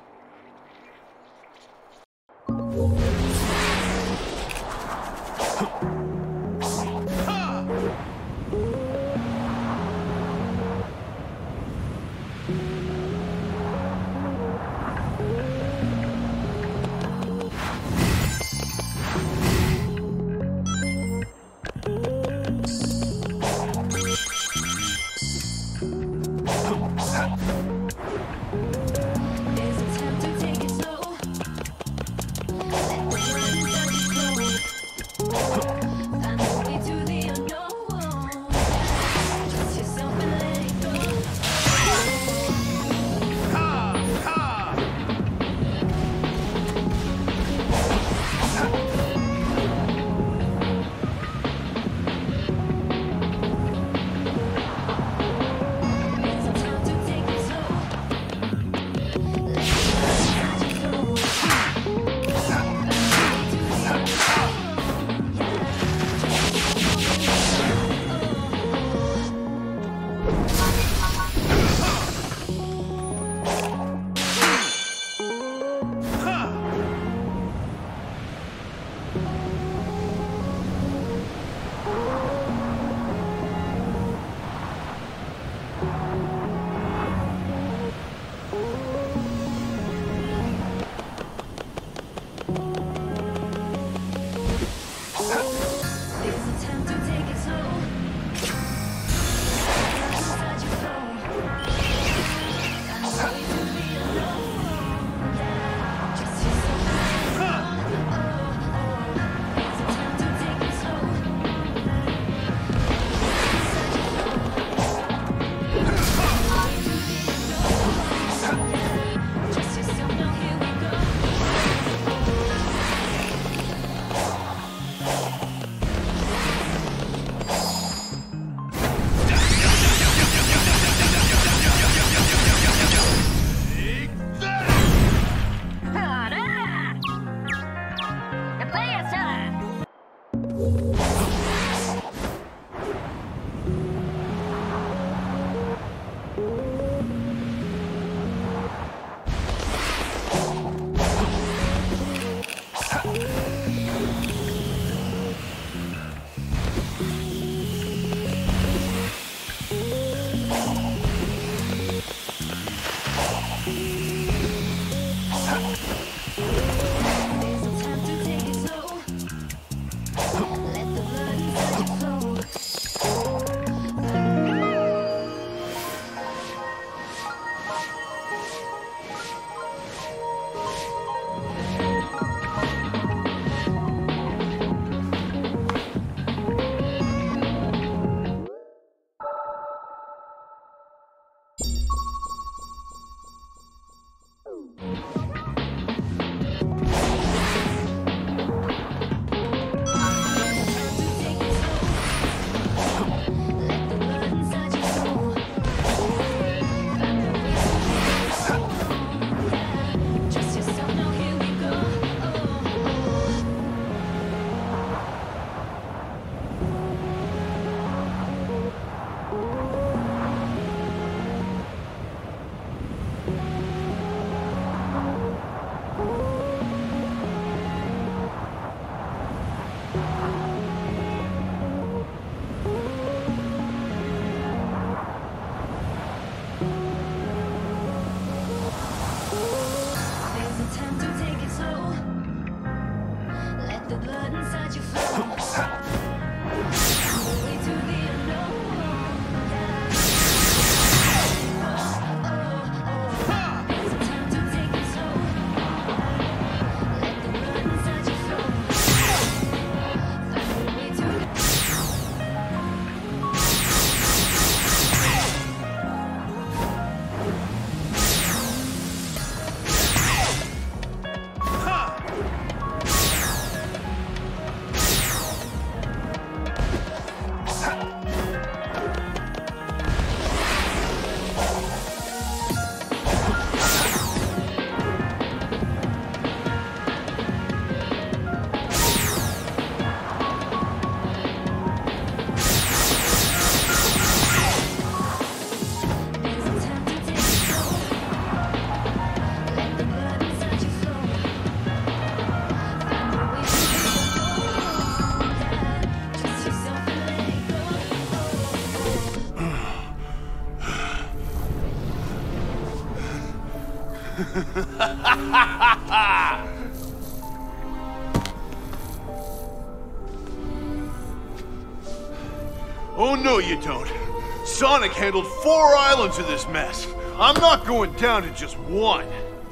Oh, no, you don't. Sonic handled 4 islands of this mess. I'm not going down to just one.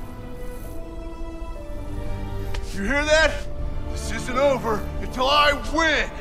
You hear that? This isn't over until I win!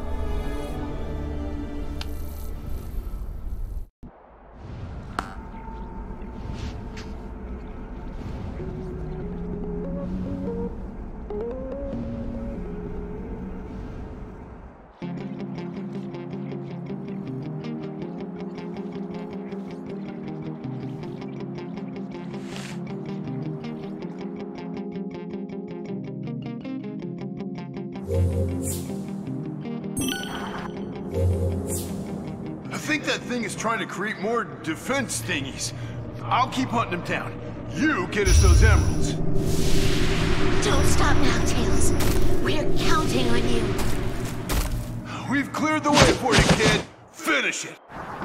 I think that thing is trying to create more defense thingies. I'll keep hunting them down. You get us those emeralds. Don't stop now, Tails. We're counting on you. We've cleared the way for you, kid. Finish it.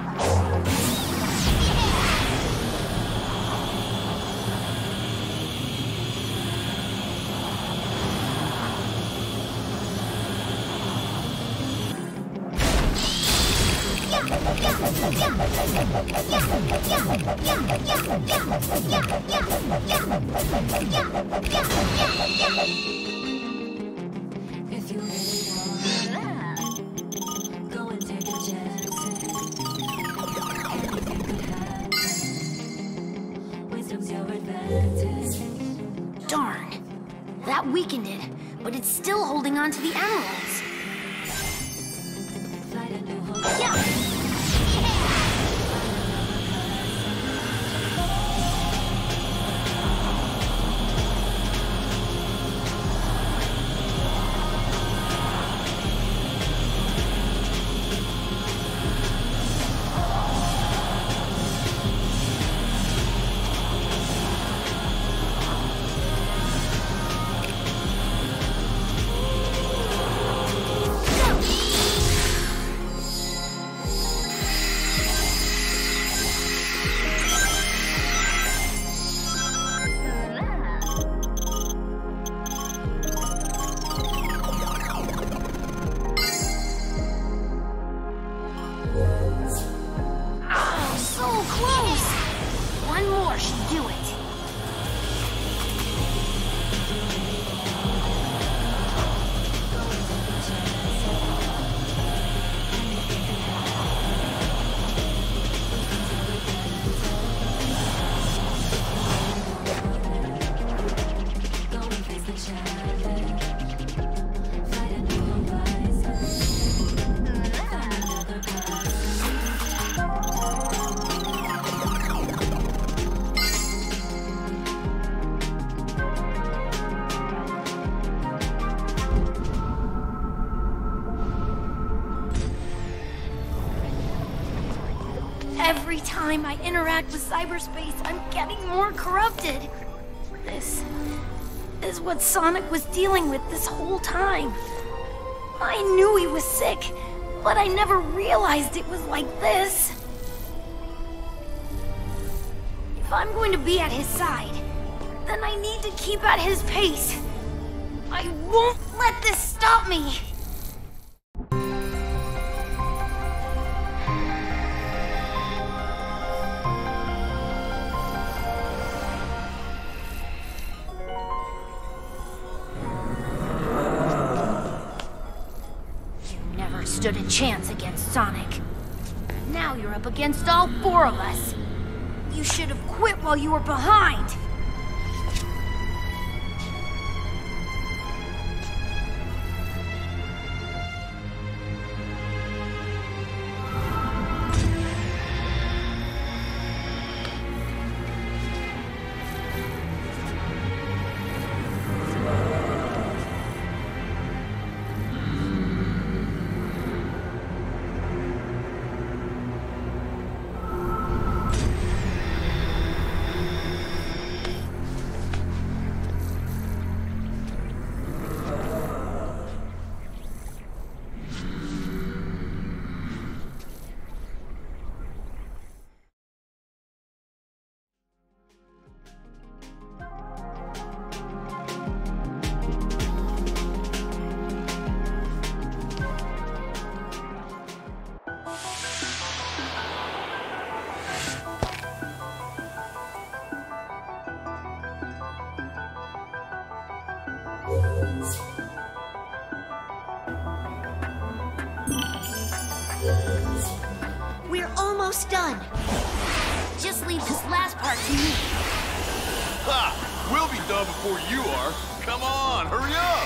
If you really want, go and take a chance. Anything could happen. Wisdom's your advantage. Darn. That weakened it, but it's still holding on to the emeralds. Flight a new home. Yeah! Every time I interact with cyberspace, I'm getting more corrupted. This is what Sonic was dealing with this whole time. I knew he was sick, but I never realized it was like this. If I'm going to be at his side, then I need to keep at his pace. I won't let this stop me. Stood a chance against Sonic. Now you're up against all 4 of us. You should have quit while you were behind. almost done. Just leave this last part to me. Ha! We'll be done before you are. Come on, hurry up!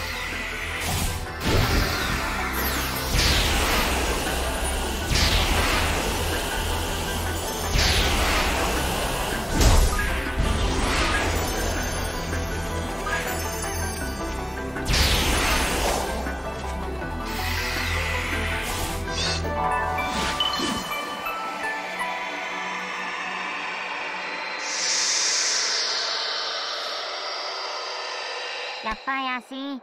Ya fue así.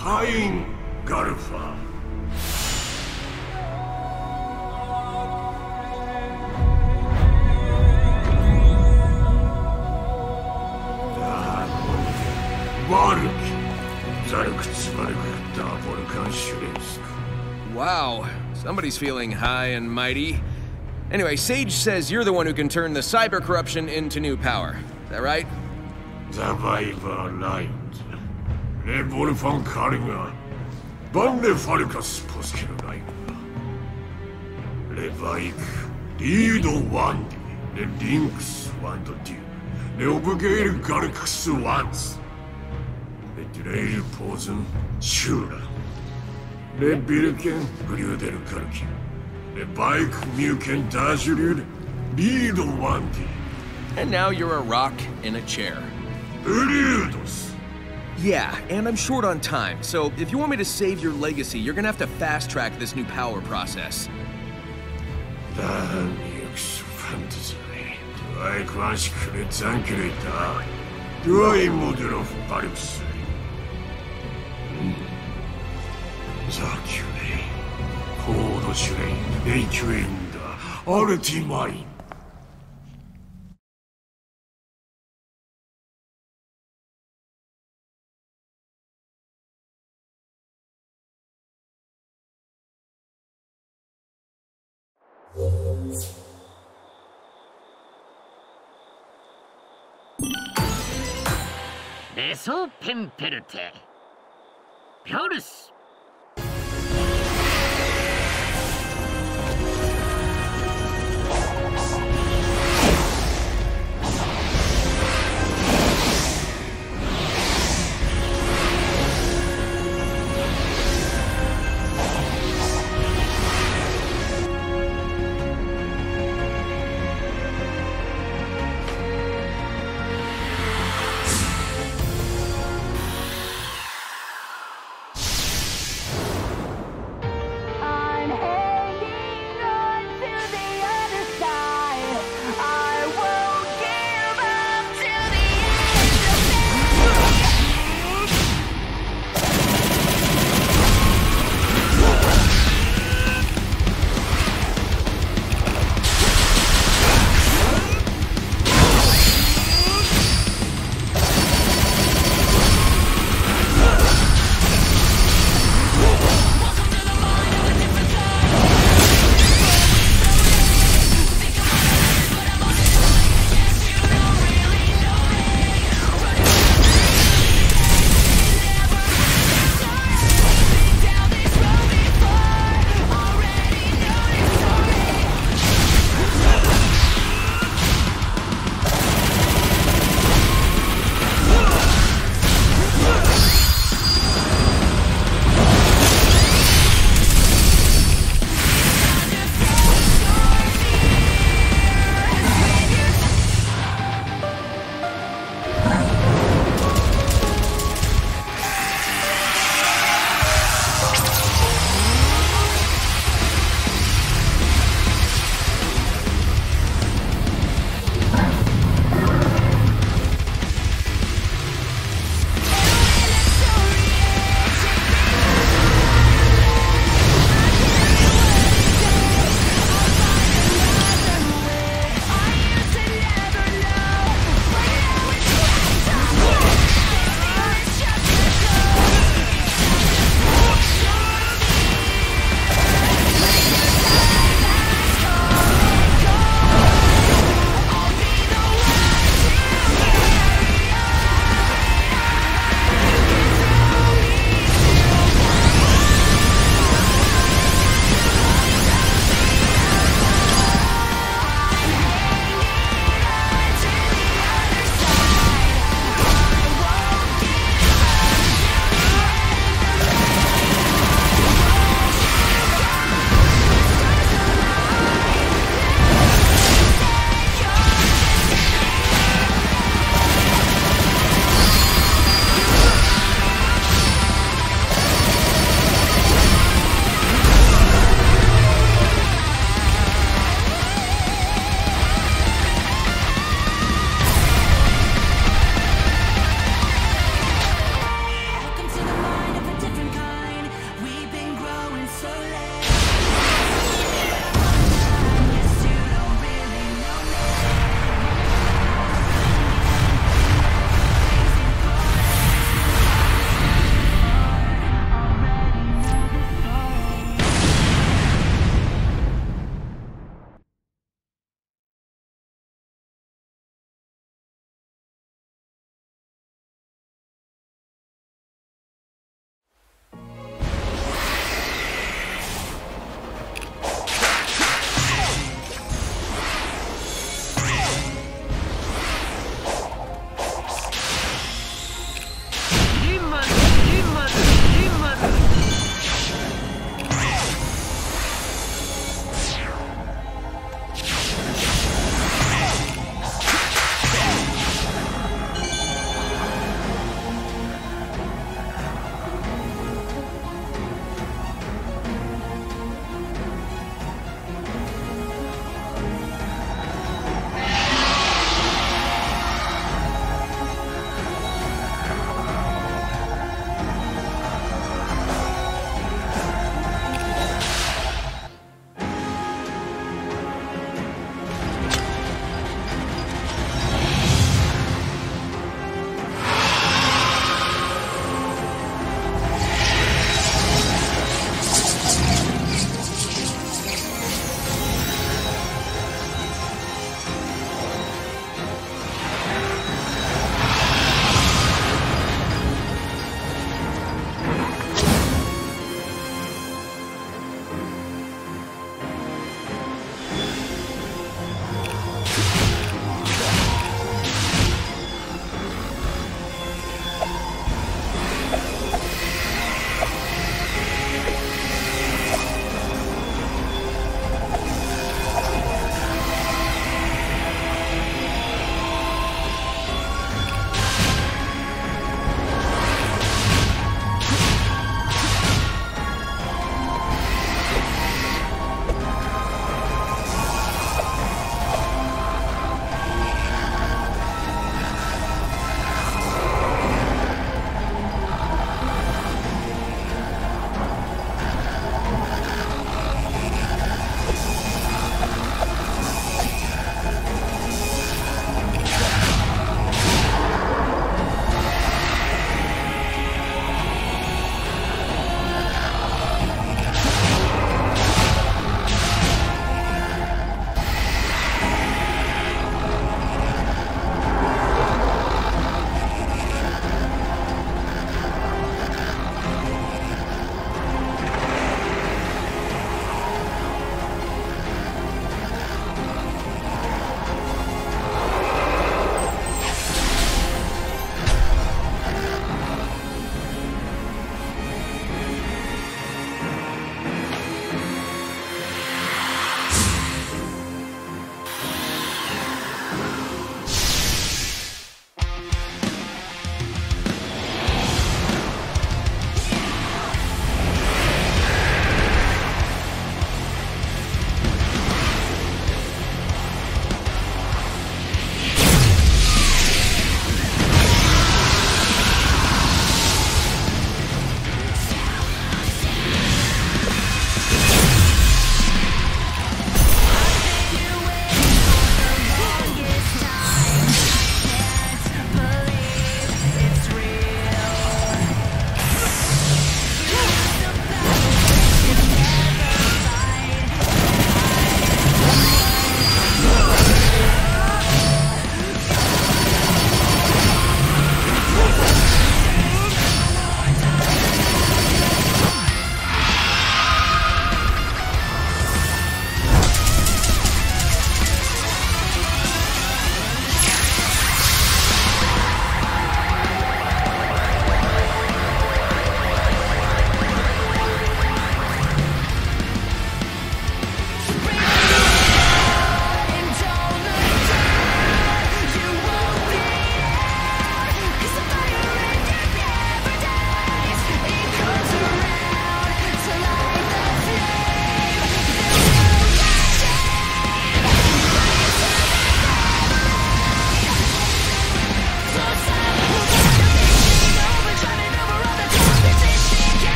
カイン・ガルファ。バルキ、ザルクツバルクダーボルカンシュレンスク。 Wow, somebody's feeling high and mighty. Anyway, Sage says you're the one who can turn the cyber corruption into new power. Is that right? ザバイバー・ライオンズ、レボルファン・カリガ、バンレ・ファルカス・ポスケル・ライオン、レバイク、リード・ワンディ、レ・リンクス・ワンド・デュー、レオブゲール・ガルクス・ワンズ、レ・デュレイル・ポーズン・シューラ、レ・ビルケン・グリューデル・ガルキン、レ・バイク・ミューケン・ダージュリュール、リード・ワンディ。 And now you're a rock in a chair. Eriudos. Yeah, and I'm short on time, so if you want me to save your legacy, you're gonna have to fast-track this new power process. Danix fantasy. Do I quash Zankirita? Do I model of Barus? Zakure. Code Shrine, Requenda, Ultimine. レソペンペルテピョルス。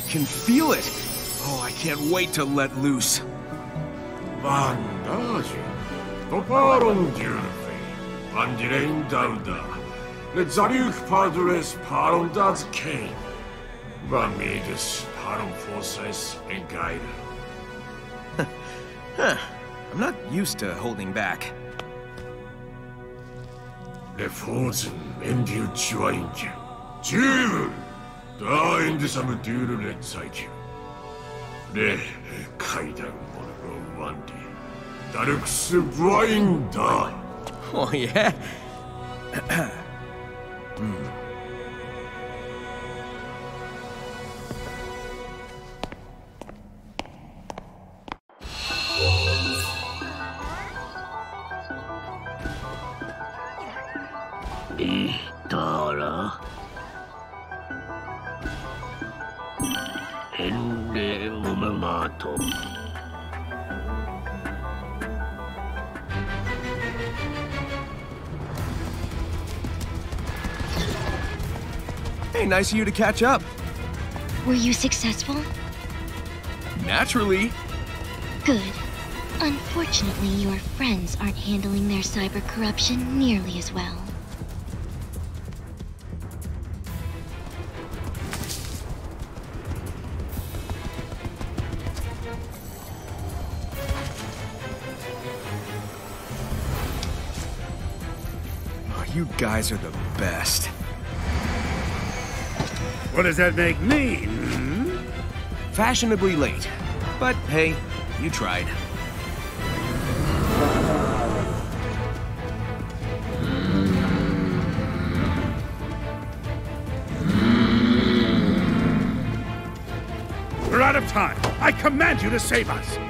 can feel it. Oh, I can't wait to let loose. Bandage. Toparon Dulfi. Andilein Dauda. Lezariuk Padres Parondaz Kane. Bamidus Paron Forces and Guide. Huh. I'm not used to holding back. Le Forzen Endu Chuainju. Jul! Da Indisam Duru Let Saiju. Le Kaidan Mono Wandi. Darux Brian Da. Oh, yeah? Itara. Ende Umamato. Hey, nice of you to catch up. Were you successful? Naturally. Good. Unfortunately, your friends aren't handling their cyber corruption nearly as well. Oh, you guys are the best. What does that make me? Hmm? Fashionably late. But hey, you tried. We're out of time. I command you to save us.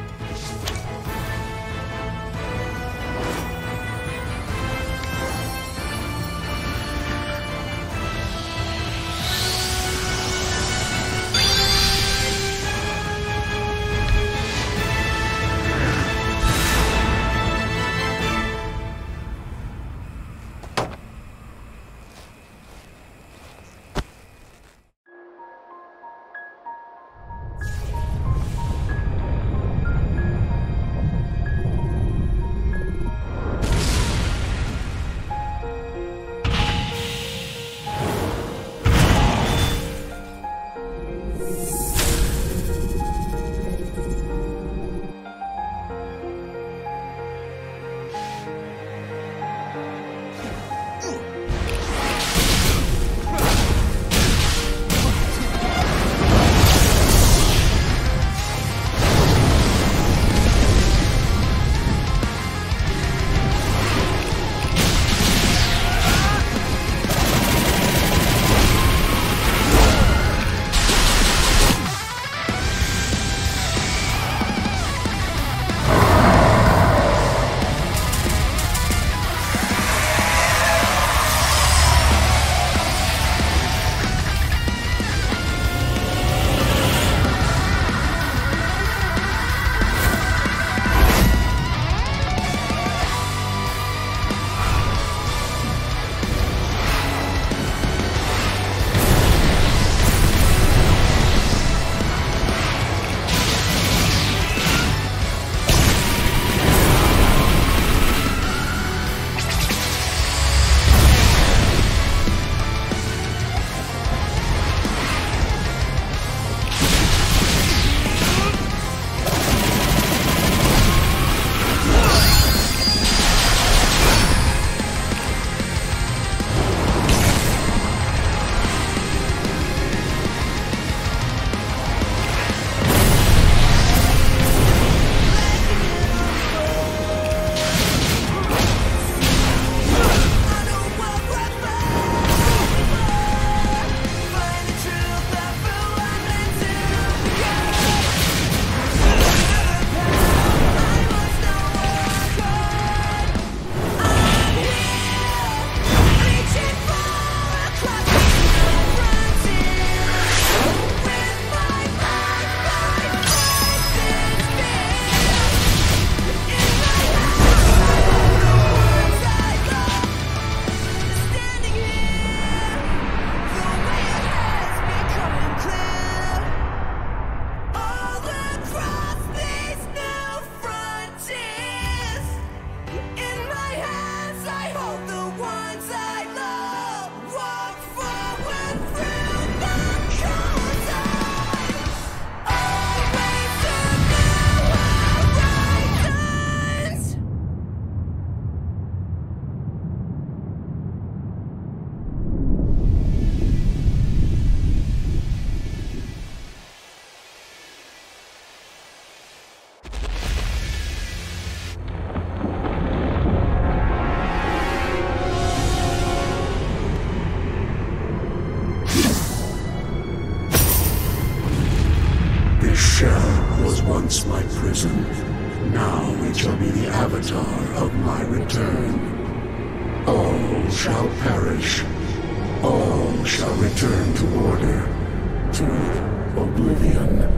This shell was once my prison. Now it shall be the avatar of my return. All shall perish. All shall return to order, to oblivion.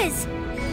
is!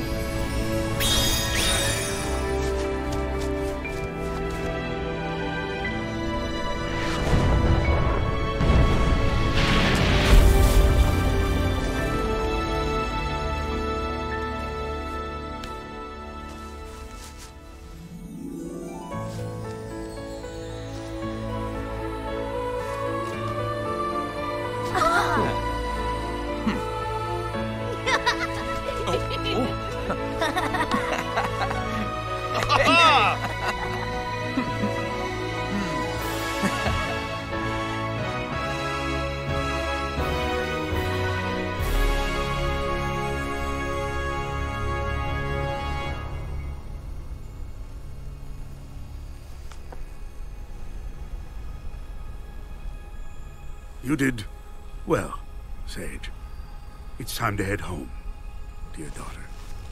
You did well, Sage. It's time to head home, dear daughter.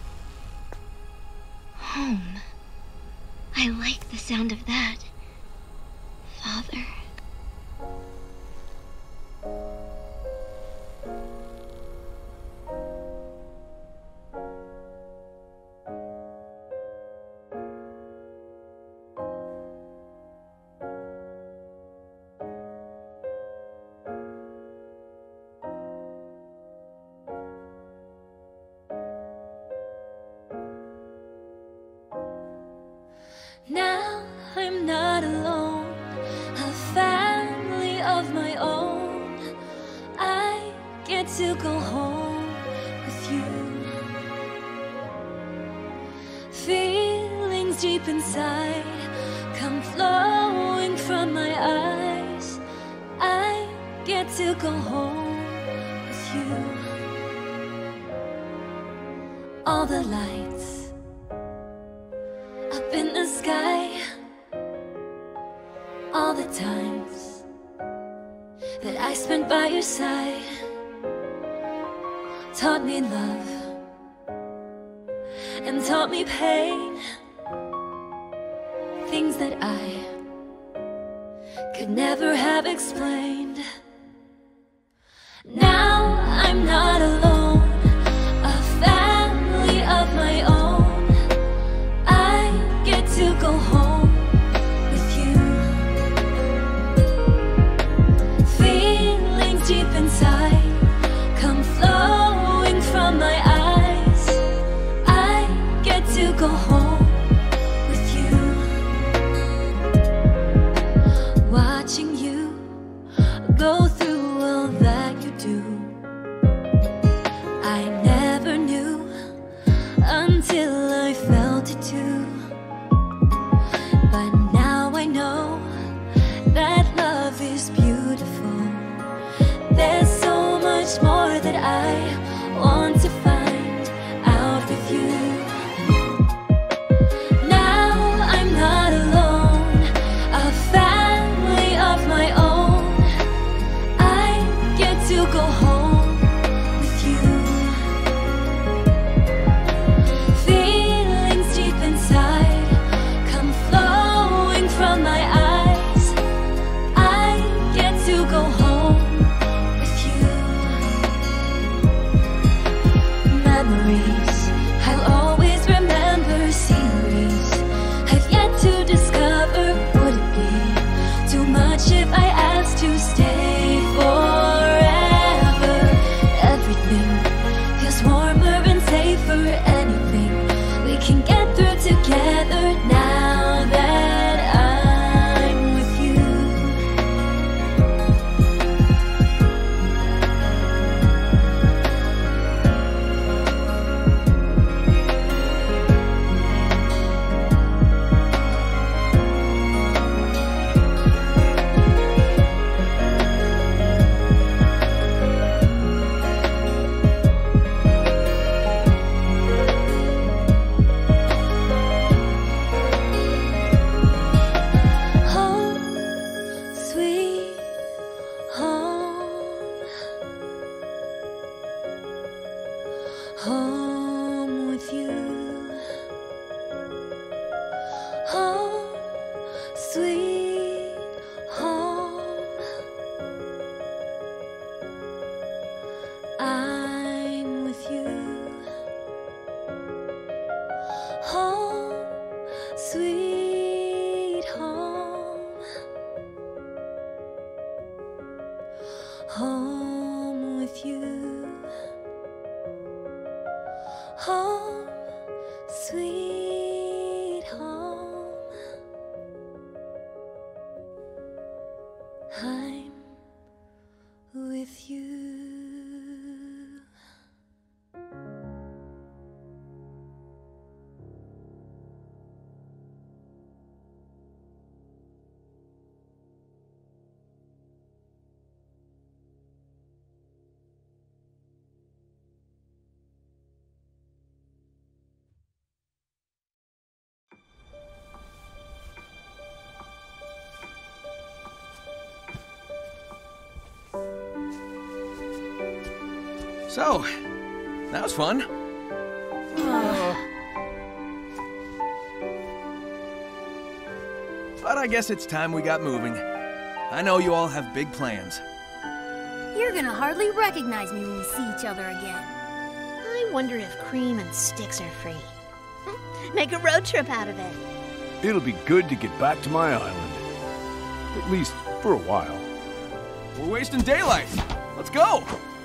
Home. I like the sound of that. Father. Now I'm not alone, a family of my own. I get to go home with you. Feelings deep inside come flowing from my eyes. I get to go home with you. All the lights up in the sky, all the times that I spent by your side, taught me love and taught me pain, things that I could never have explained. Now I'm not alone, a family of my own. To go home with you. Feelings deep inside come flowing from my eyes. I get to go home with you. Watching you go through all that you do, I never knew until I felt it too. But now I know that love is beautiful. There's so much more that I want to find out with you. Now I'm not alone, a family of my own. I get to go home with you. Feelings deep inside come flowing from my eyes. I get to go home with you. Memories I'll always remember, series I've yet to discover. Would it be too much if I asked to stay forever? Everything feels warmer and safer. Anything we can get through together now that I'm with you. Home, sweet home. Home with you. Home, sweet home. I'm with you. with you. Home, sweet home. I'm with you. So, that was fun. But I guess it's time we got moving. I know you all have big plans. You're gonna hardly recognize me when we see each other again. I wonder if Cream and Sticks are free. Make a road trip out of it. It'll be good to get back to my island. At least for a while. We're wasting daylight. Let's go!